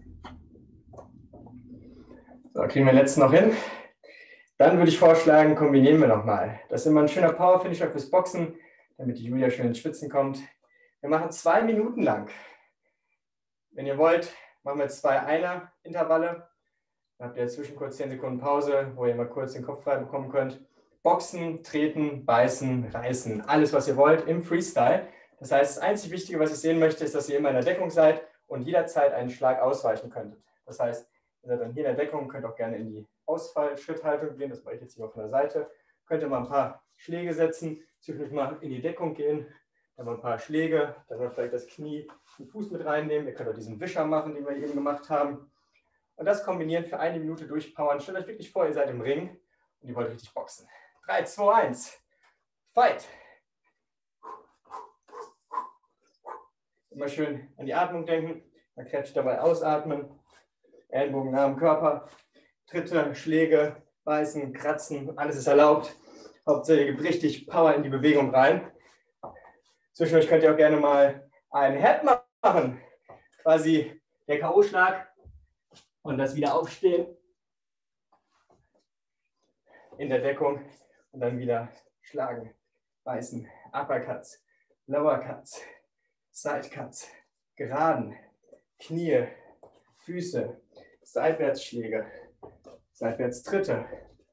So, kriegen wir den letzten noch hin. Dann würde ich vorschlagen, kombinieren wir nochmal. Das ist immer ein schöner Power-Finisher fürs Boxen, damit die Julia schön ins Schwitzen kommt. Wir machen zwei Minuten lang. Wenn ihr wollt, machen wir zwei Einer-Intervalle. Dann habt ihr dazwischen kurz zehn Sekunden Pause, wo ihr mal kurz den Kopf frei bekommen könnt. Boxen, treten, beißen, reißen, alles was ihr wollt im Freestyle. Das heißt, das einzig Wichtige, was ich sehen möchte, ist, dass ihr immer in der Deckung seid und jederzeit einen Schlag ausweichen könntet. Das heißt, ihr seid dann hier in der Deckung, könnt auch gerne in die Ausfall-Schritthaltung gehen. Das mache ich jetzt hier mal von der Seite. Könnt ihr mal ein paar Schläge setzen, zwischendurch mal in die Deckung gehen, dann mal ein paar Schläge, dann mal vielleicht das Knie, den Fuß mit reinnehmen. Ihr könnt auch diesen Wischer machen, den wir eben gemacht haben. Und das kombinieren für eine Minute durchpowern. Stellt euch wirklich vor, ihr seid im Ring und ihr wollt richtig boxen. drei, zwei, eins, Fight! Immer schön an die Atmung denken, mal kräftig dabei ausatmen, Ellenbogen nah am Körper, Tritte, Schläge, Beißen, Kratzen, alles ist erlaubt. Hauptsache ihr gebt richtig Power in die Bewegung rein. Zwischendurch könnt ihr auch gerne mal einen Head machen, quasi der K O-Schlag und das wieder aufstehen in der Deckung und dann wieder schlagen, beißen, Uppercuts, Lowercuts, Sidecuts, Geraden, Knie, Füße, Seitwärtsschläge, Seitwärtstritte.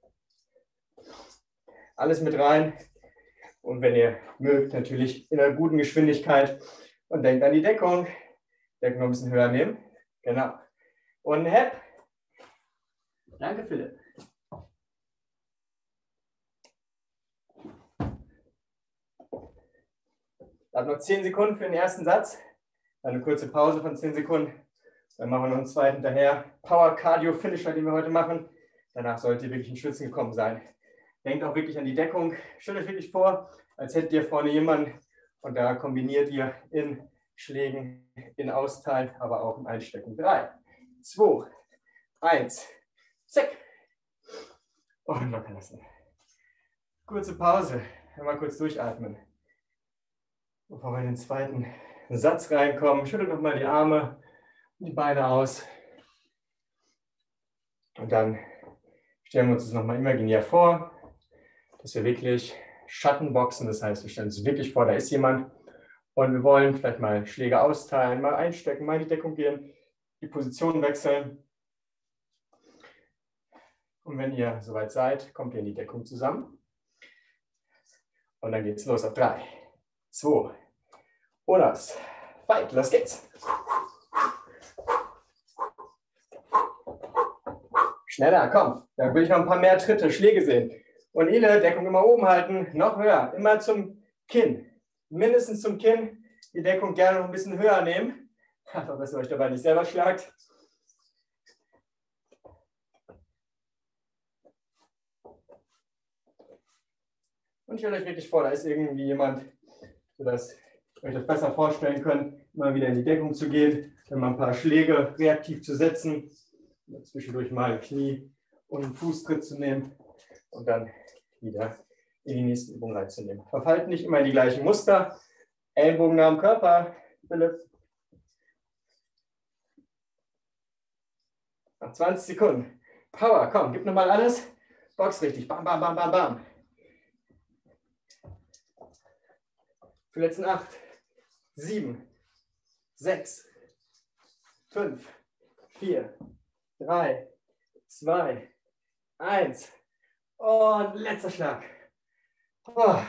Alles mit rein. Und wenn ihr mögt, natürlich in einer guten Geschwindigkeit. Und denkt an die Deckung. Deckung noch ein bisschen höher nehmen. Genau. Und ein Head. Danke, Philipp. Dann noch zehn Sekunden für den ersten Satz. Dann eine kurze Pause von zehn Sekunden. Dann machen wir noch einen zweiten hinterher. Power Cardio Finisher, den wir heute machen. Danach solltet ihr wirklich in Schwitzen gekommen sein. Denkt auch wirklich an die Deckung. Stellt euch wirklich vor, als hättet ihr vorne jemanden und da kombiniert ihr in Schlägen, in Austeilen, aber auch im Einstecken. drei, zwei, eins, zack. Und locker lassen. Kurze Pause. Mal kurz durchatmen. Bevor wir in den zweiten Satz reinkommen, schüttelt nochmal die Arme und die Beine aus. Und dann stellen wir uns das nochmal imaginär vor, dass wir wirklich Schattenboxen, das heißt, wir stellen uns wirklich vor, da ist jemand und wir wollen vielleicht mal Schläge austeilen, mal einstecken, mal in die Deckung gehen, die Position wechseln. Und wenn ihr soweit seid, kommt ihr in die Deckung zusammen. Und dann geht es los auf drei, zwei, Onas, Fight, los geht's. Schneller, komm. Da will ich noch ein paar mehr Tritte, Schläge sehen. Und Ile, Deckung immer oben halten, noch höher, immer zum Kinn. Mindestens zum Kinn. Die Deckung gerne noch ein bisschen höher nehmen. Aber dass ihr euch dabei nicht selber schlagt. Und stellt euch wirklich vor, da ist irgendwie jemand, sodass ihr euch das besser vorstellen könnt, immer wieder in die Deckung zu gehen, dann mal ein paar Schläge reaktiv zu setzen. Zwischendurch mal ein Knie und einen Fußtritt zu nehmen und dann wieder in die nächste Übung reinzunehmen. Verfallt nicht immer in die gleichen Muster. Ellenbogen nah am Körper. Philipp. Nach zwanzig Sekunden. Power, komm, gib nochmal alles. Box richtig. Bam, bam, bam, bam, bam. Für die letzten acht, sieben, sechs, fünf, vier, drei, zwei, eins und letzter Schlag. Oh.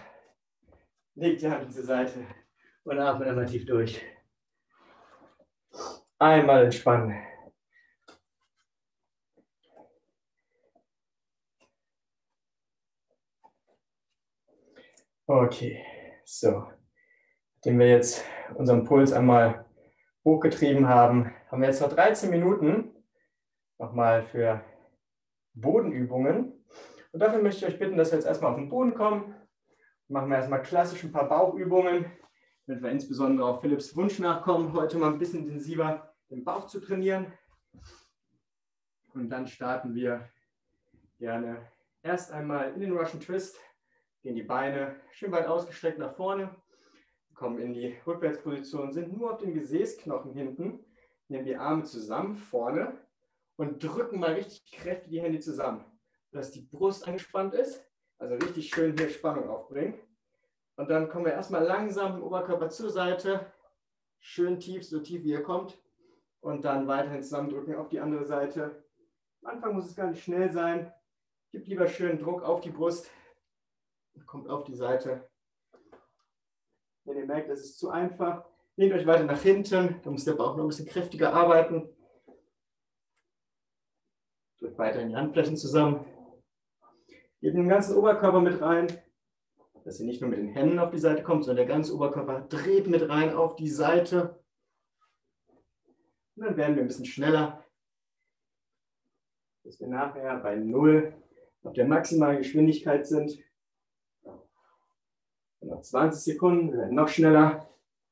Legt die Hand zur Seite und atmet einmal tief durch. Einmal entspannen. Okay, so. Nachdem wir jetzt unseren Puls einmal hochgetrieben haben, haben wir jetzt noch dreizehn Minuten nochmal für Bodenübungen. Und dafür möchte ich euch bitten, dass wir jetzt erstmal auf den Boden kommen. Machen wir erstmal klassisch ein paar Bauchübungen, damit wir insbesondere auf Philipps Wunsch nachkommen, heute mal ein bisschen intensiver den Bauch zu trainieren. Und dann starten wir gerne erst einmal in den Russian Twist, gehen die Beine schön weit ausgestreckt nach vorne, kommen in die Rückwärtsposition, sind nur auf den Gesäßknochen hinten, nehmen die Arme zusammen vorne und drücken mal richtig kräftig die Hände zusammen, dass die Brust angespannt ist, also richtig schön hier Spannung aufbringen. Und dann kommen wir erstmal langsam im Oberkörper zur Seite, schön tief, so tief wie ihr kommt, und dann weiterhin zusammendrücken auf die andere Seite. Am Anfang muss es gar nicht schnell sein, gebt lieber schön Druck auf die Brust, kommt auf die Seite. Wenn ihr merkt, das ist zu einfach, lehnt euch weiter nach hinten, da muss der Bauch noch ein bisschen kräftiger arbeiten. Drückt weiterhin die Handflächen zusammen. Gebt den ganzen Oberkörper mit rein, dass ihr nicht nur mit den Händen auf die Seite kommt, sondern der ganze Oberkörper dreht mit rein auf die Seite. Und dann werden wir ein bisschen schneller, bis wir nachher bei null auf der maximalen Geschwindigkeit sind. Und noch zwanzig Sekunden, wir werden noch schneller.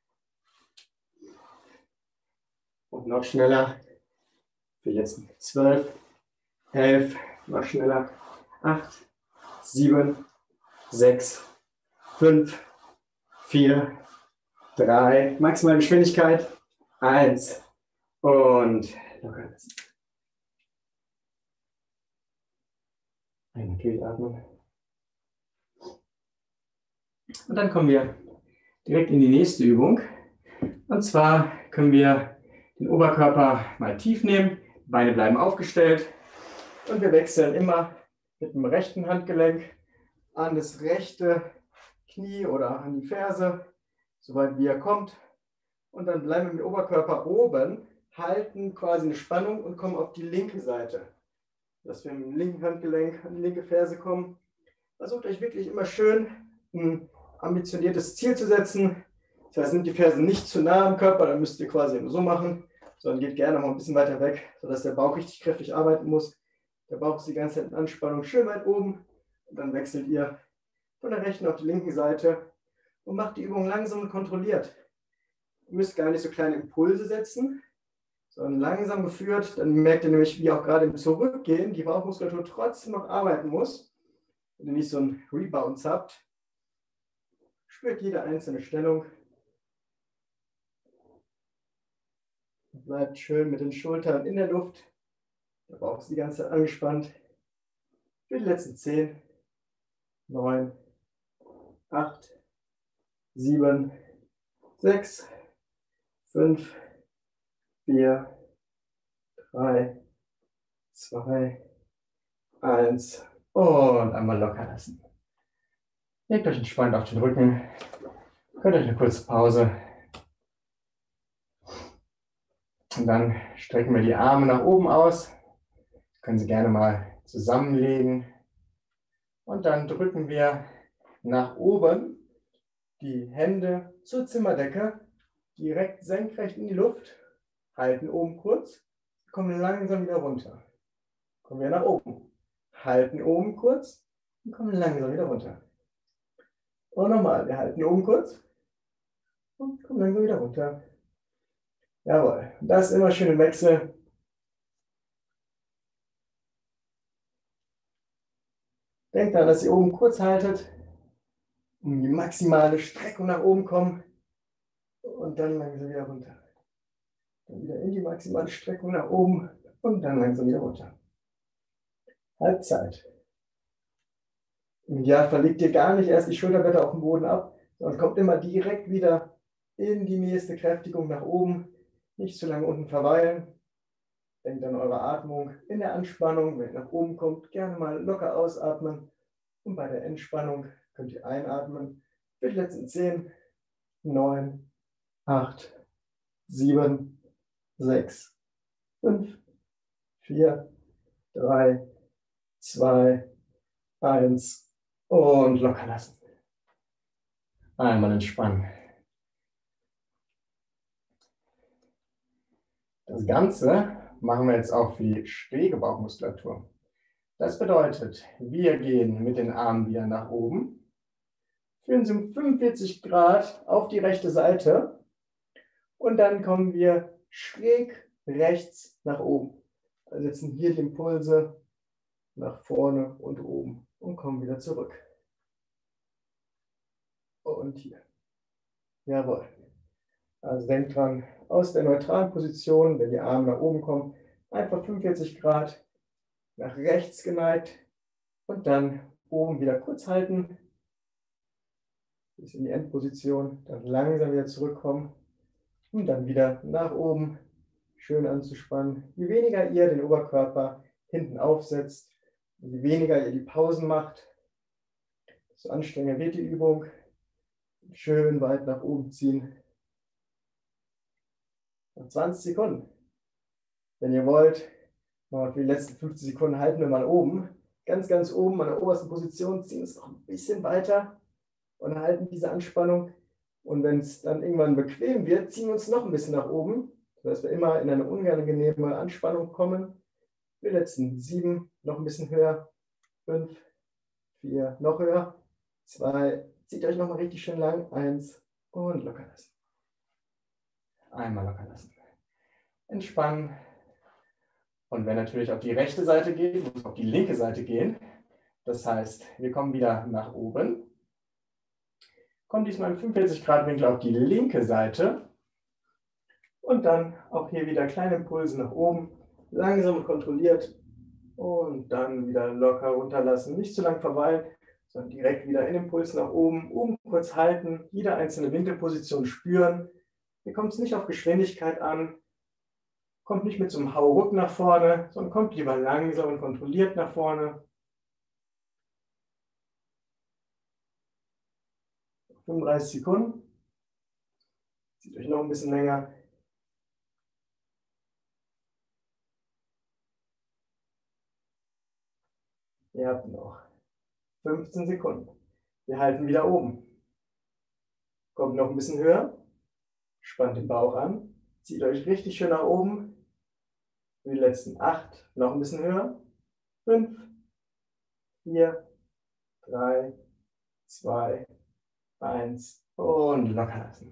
Und noch schneller. Für jetzt zwölf, elf, noch schneller. acht, sieben, sechs, fünf, vier, drei, maximale Geschwindigkeit, eins und locker lassen. Einmal durchatmen. Und dann kommen wir direkt in die nächste Übung. Und zwar können wir den Oberkörper mal tief nehmen, die Beine bleiben aufgestellt und wir wechseln immer mit dem rechten Handgelenk an das rechte Knie oder an die Ferse, soweit wie er kommt. Und dann bleiben wir mit dem Oberkörper oben, halten quasi eine Spannung und kommen auf die linke Seite. Dass wir mit dem linken Handgelenk an die linke Ferse kommen. Versucht euch wirklich immer schön ein ambitioniertes Ziel zu setzen. Das heißt, nimmt die Ferse nicht zu nah am Körper, dann müsst ihr quasi so machen, sondern geht gerne noch mal ein bisschen weiter weg, sodass der Bauch richtig kräftig arbeiten muss. Der Bauch ist die ganze Zeit in Anspannung schön weit oben. Und dann wechselt ihr von der rechten auf die linke Seite und macht die Übung langsam und kontrolliert. Ihr müsst gar nicht so kleine Impulse setzen, sondern langsam geführt. Dann merkt ihr nämlich, wie auch gerade im Zurückgehen die Bauchmuskulatur trotzdem noch arbeiten muss. Wenn ihr nicht so einen Rebound habt, spürt jede einzelne Stellung. Bleibt schön mit den Schultern in der Luft. Der Bauch ist die ganze Zeit angespannt. Für die letzten zehn, neun, acht, sieben, sechs, fünf, vier, drei, zwei, eins und einmal locker lassen. Legt euch entspannt auf den Rücken. Könnt euch eine kurze Pause. Und dann strecken wir die Arme nach oben aus. Können Sie gerne mal zusammenlegen. Und dann drücken wir nach oben die Hände zur Zimmerdecke, direkt senkrecht in die Luft. Halten oben kurz, kommen langsam wieder runter. Kommen wir nach oben. Halten oben kurz und kommen langsam wieder runter. Und nochmal, wir halten oben kurz und kommen langsam wieder runter. Jawohl, das ist immer schön im Wechsel. Denkt daran, dass ihr oben kurz haltet, um die maximale Streckung nach oben kommen und dann langsam wieder runter. Dann wieder in die maximale Streckung nach oben und dann langsam wieder runter. Halbzeit. Im Idealfall legt ihr gar nicht erst die Schulterblätter auf dem Boden ab, sondern kommt immer direkt wieder in die nächste Kräftigung nach oben. Nicht zu lange unten verweilen. Denkt an eure Atmung in der Anspannung. Wenn ihr nach oben kommt, gerne mal locker ausatmen. Und bei der Entspannung könnt ihr einatmen. Für die letzten zehn, neun, acht, sieben, sechs, fünf, vier, drei, zwei, eins und locker lassen. Einmal entspannen. Das Ganze machen wir jetzt auch für die schräge Bauchmuskulatur. Das bedeutet, wir gehen mit den Armen wieder nach oben, führen sie um fünfundvierzig Grad auf die rechte Seite und dann kommen wir schräg rechts nach oben. Also setzen hier die Impulse nach vorne und oben und kommen wieder zurück. Und hier. Jawohl. Also denkt dran, aus der neutralen Position, wenn die Arme nach oben kommen, einfach fünfundvierzig Grad nach rechts geneigt und dann oben wieder kurz halten, bis in die Endposition, dann langsam wieder zurückkommen und dann wieder nach oben schön anzuspannen. Je weniger ihr den Oberkörper hinten aufsetzt, je weniger ihr die Pausen macht, desto anstrengender wird die Übung. Schön weit nach oben ziehen. Noch zwanzig Sekunden. Wenn ihr wollt, machen wir für die letzten fünfzig Sekunden halten wir mal oben. Ganz, ganz oben an der obersten Position, ziehen es noch ein bisschen weiter und halten diese Anspannung. Und wenn es dann irgendwann bequem wird, ziehen wir uns noch ein bisschen nach oben, sodass wir immer in eine unangenehme Anspannung kommen. Die letzten sieben, noch ein bisschen höher. Fünf, vier, noch höher. Zwei, zieht euch nochmal richtig schön lang. Eins und locker lassen. Einmal locker lassen. Entspannen. Und wenn natürlich auf die rechte Seite geht, muss es auf die linke Seite gehen. Das heißt, wir kommen wieder nach oben. Kommen diesmal im fünfundvierzig Grad Winkel auf die linke Seite. Und dann auch hier wieder kleine Impulse nach oben. Langsam und kontrolliert. Und dann wieder locker runterlassen. Nicht zu lang verweilen, sondern direkt wieder in Impuls nach oben. Oben kurz halten. Jede einzelne Winkelposition spüren. Hier kommt es nicht auf Geschwindigkeit an. Kommt nicht mit so einem Hauruck nach vorne, sondern kommt lieber langsam und kontrolliert nach vorne. fünfunddreißig Sekunden. Zieht euch noch ein bisschen länger. Ihr habt noch fünfzehn Sekunden. Wir halten wieder oben. Kommt noch ein bisschen höher. Spannt den Bauch an. Zieht euch richtig schön nach oben. Für die letzten acht. Noch ein bisschen höher. fünf, vier, drei, zwei, eins und locker lassen.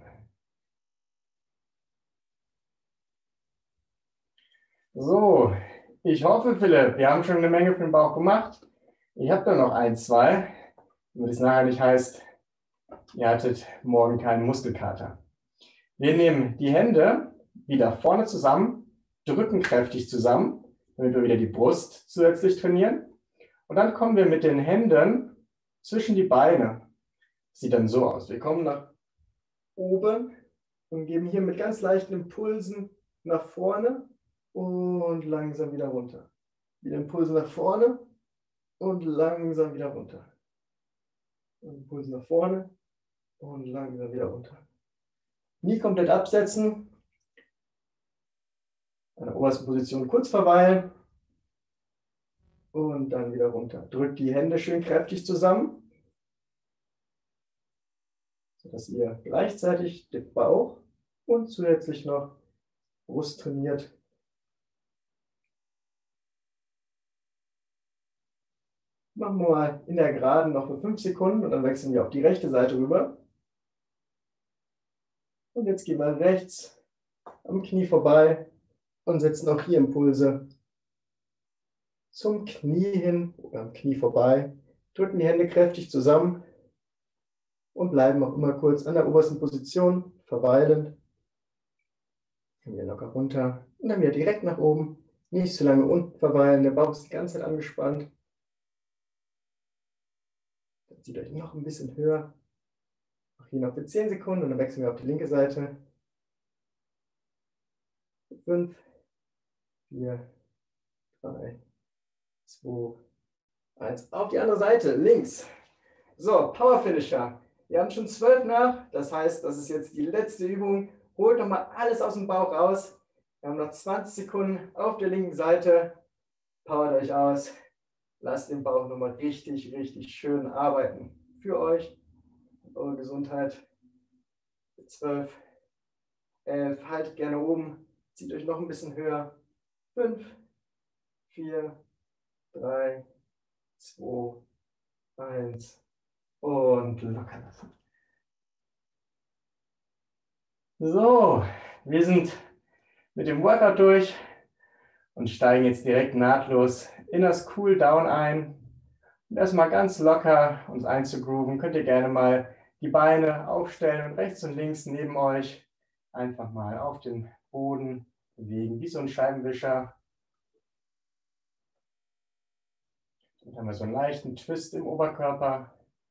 So, ich hoffe, Philipp, wir haben schon eine Menge für den Bauch gemacht. Ich habe da noch ein, zwei, damit es nachher nicht heißt, ihr hattet morgen keinen Muskelkater. Wir nehmen die Hände wieder vorne zusammen, drücken kräftig zusammen, damit wir wieder die Brust zusätzlich trainieren. Und dann kommen wir mit den Händen zwischen die Beine. Sieht dann so aus. Wir kommen nach oben und geben hier mit ganz leichten Impulsen nach vorne und langsam wieder runter. Wieder Impulse nach vorne und langsam wieder runter. Und Impulse nach vorne und langsam wieder runter. Nie komplett absetzen. An der obersten Position kurz verweilen. Und dann wieder runter. Drückt die Hände schön kräftig zusammen, sodass ihr gleichzeitig den Bauch und zusätzlich noch Brust trainiert. Machen wir mal in der Geraden noch für fünf Sekunden und dann wechseln wir auf die rechte Seite rüber. Und jetzt gehen wir rechts am Knie vorbei und setzen auch hier Impulse zum Knie hin oder am Knie vorbei. Drücken die Hände kräftig zusammen und bleiben auch immer kurz an der obersten Position, verweilend. Dann wieder locker runter und dann wieder direkt nach oben. Nicht zu lange unten verweilen, der Bauch ist die ganze Zeit angespannt. Dann zieht euch noch ein bisschen höher. Auch hier noch für zehn Sekunden und dann wechseln wir auf die linke Seite. fünf, vier, drei, zwei, eins. Auf die andere Seite, links. So, Power Finisher. Wir haben schon zwölf nach, das heißt, das ist jetzt die letzte Übung. Holt nochmal alles aus dem Bauch raus. Wir haben noch zwanzig Sekunden auf der linken Seite. Powert euch aus. Lasst den Bauch nochmal richtig, richtig schön arbeiten. Für euch, eure Gesundheit. zwölf, elf, haltet gerne oben. Zieht euch noch ein bisschen höher. fünf, vier, drei, zwei, eins und locker lassen. So, wir sind mit dem Workout durch und steigen jetzt direkt nahtlos in das Cool Down ein. Und erstmal ganz locker uns einzugrooven, könnt ihr gerne mal die Beine aufstellen und rechts und links neben euch einfach mal auf den Boden bewegen, wie so ein Scheibenwischer. Dann haben wir so einen leichten Twist im Oberkörper.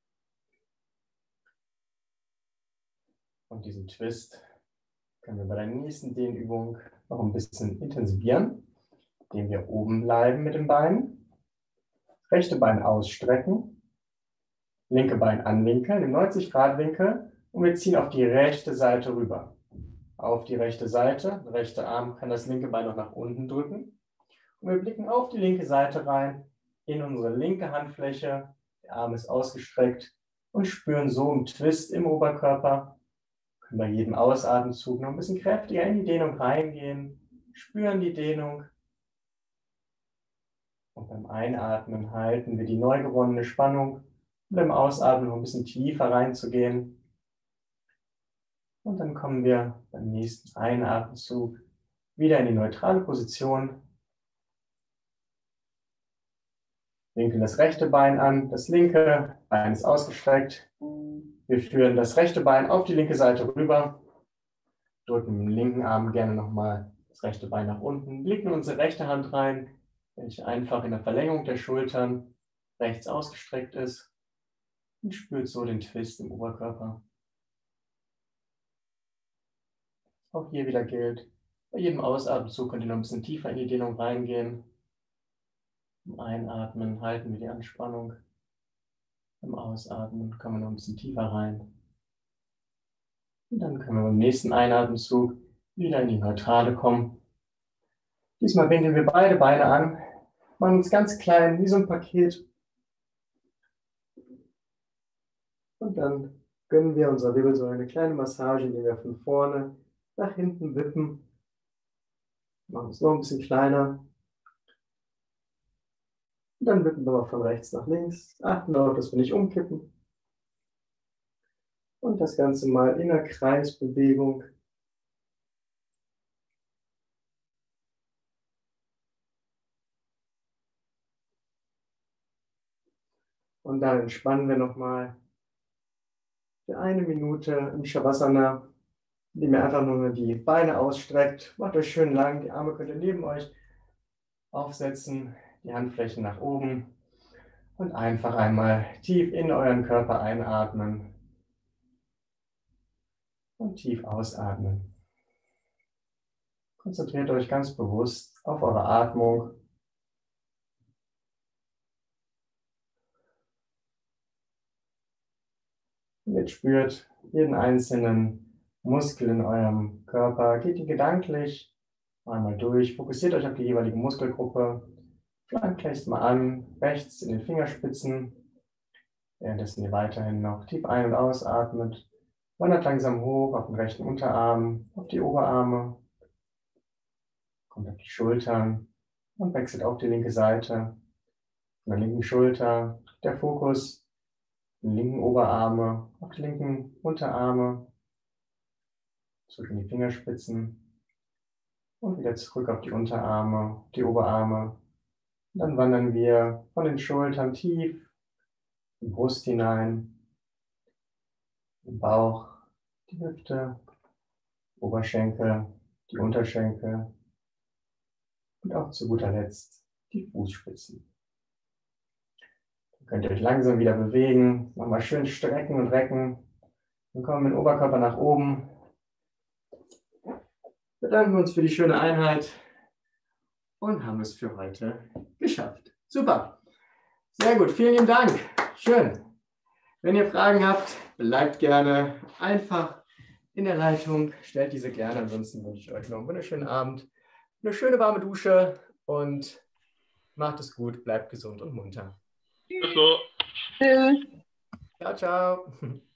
Und diesen Twist können wir bei der nächsten Dehnübung noch ein bisschen intensivieren, indem wir oben bleiben mit dem Bein. Rechte Bein ausstrecken, linke Bein anwinkeln im neunzig Grad Winkel und wir ziehen auf die rechte Seite rüber. Auf die rechte Seite, der rechte Arm kann das linke Bein noch nach unten drücken. Und wir blicken auf die linke Seite rein, in unsere linke Handfläche, der Arm ist ausgestreckt und spüren so einen Twist im Oberkörper. Können bei jedem Ausatemzug noch ein bisschen kräftiger in die Dehnung reingehen, spüren die Dehnung. Und beim Einatmen halten wir die neu gewonnene Spannung und beim Ausatmen noch ein bisschen tiefer reinzugehen. Und dann kommen wir beim nächsten Einatemzug wieder in die neutrale Position. Winkeln das rechte Bein an, das linke Bein ist ausgestreckt. Wir führen das rechte Bein auf die linke Seite rüber, drücken mit dem linken Arm gerne nochmal das rechte Bein nach unten, blicken unsere rechte Hand rein, welche einfach in der Verlängerung der Schultern rechts ausgestreckt ist und spürt so den Twist im Oberkörper. Auch hier wieder gilt, bei jedem Ausatemzug könnt ihr noch ein bisschen tiefer in die Dehnung reingehen. Im Einatmen halten wir die Anspannung. Im Ausatmen kommen wir noch ein bisschen tiefer rein. Und dann können wir beim nächsten Einatemzug wieder in die Neutrale kommen. Diesmal winkeln wir beide Beine an, machen uns ganz klein, wie so ein Paket. Und dann gönnen wir unserer Wirbelsäule eine kleine Massage, indem wir von vorne nach hinten wippen. Machen es noch ein bisschen kleiner. Und dann wippen wir von rechts nach links. Achten darauf, dass wir nicht umkippen. Und das Ganze mal in der Kreisbewegung. Und dann entspannen wir nochmal für eine Minute im Shavasana, indem ihr einfach nur die Beine ausstreckt. Macht euch schön lang, die Arme könnt ihr neben euch aufsetzen, die Handflächen nach oben. Und einfach einmal tief in euren Körper einatmen und tief ausatmen. Konzentriert euch ganz bewusst auf eure Atmung. Und jetzt spürt jeden einzelnen Muskel in eurem Körper. Geht die gedanklich einmal durch. Fokussiert euch auf die jeweilige Muskelgruppe. Flankt gleich mal an, rechts in den Fingerspitzen. Währenddessen ihr weiterhin noch tief ein- und ausatmet. Wandert langsam hoch auf den rechten Unterarm, auf die Oberarme. Kommt auf die Schultern und wechselt auf die linke Seite. Von der linken Schulter der Fokus, die linken Oberarme, auf die linken Unterarme, zurück in die Fingerspitzen und wieder zurück auf die Unterarme, auf die Oberarme. Und dann wandern wir von den Schultern tief in die Brust hinein, den Bauch, die Hüfte, Oberschenkel, die Unterschenkel und auch zu guter Letzt die Fußspitzen. Dann könnt ihr euch langsam wieder bewegen, nochmal schön strecken und recken. Dann kommen wir mit dem Oberkörper nach oben. Bedanken wir uns für die schöne Einheit und haben es für heute geschafft. Super, sehr gut, vielen lieben Dank, schön. Wenn ihr Fragen habt, bleibt gerne einfach in der Leitung. Stellt diese gerne. Ansonsten wünsche ich euch noch einen wunderschönen Abend, eine schöne warme Dusche und macht es gut, bleibt gesund und munter. Tschüss. Ciao, ciao.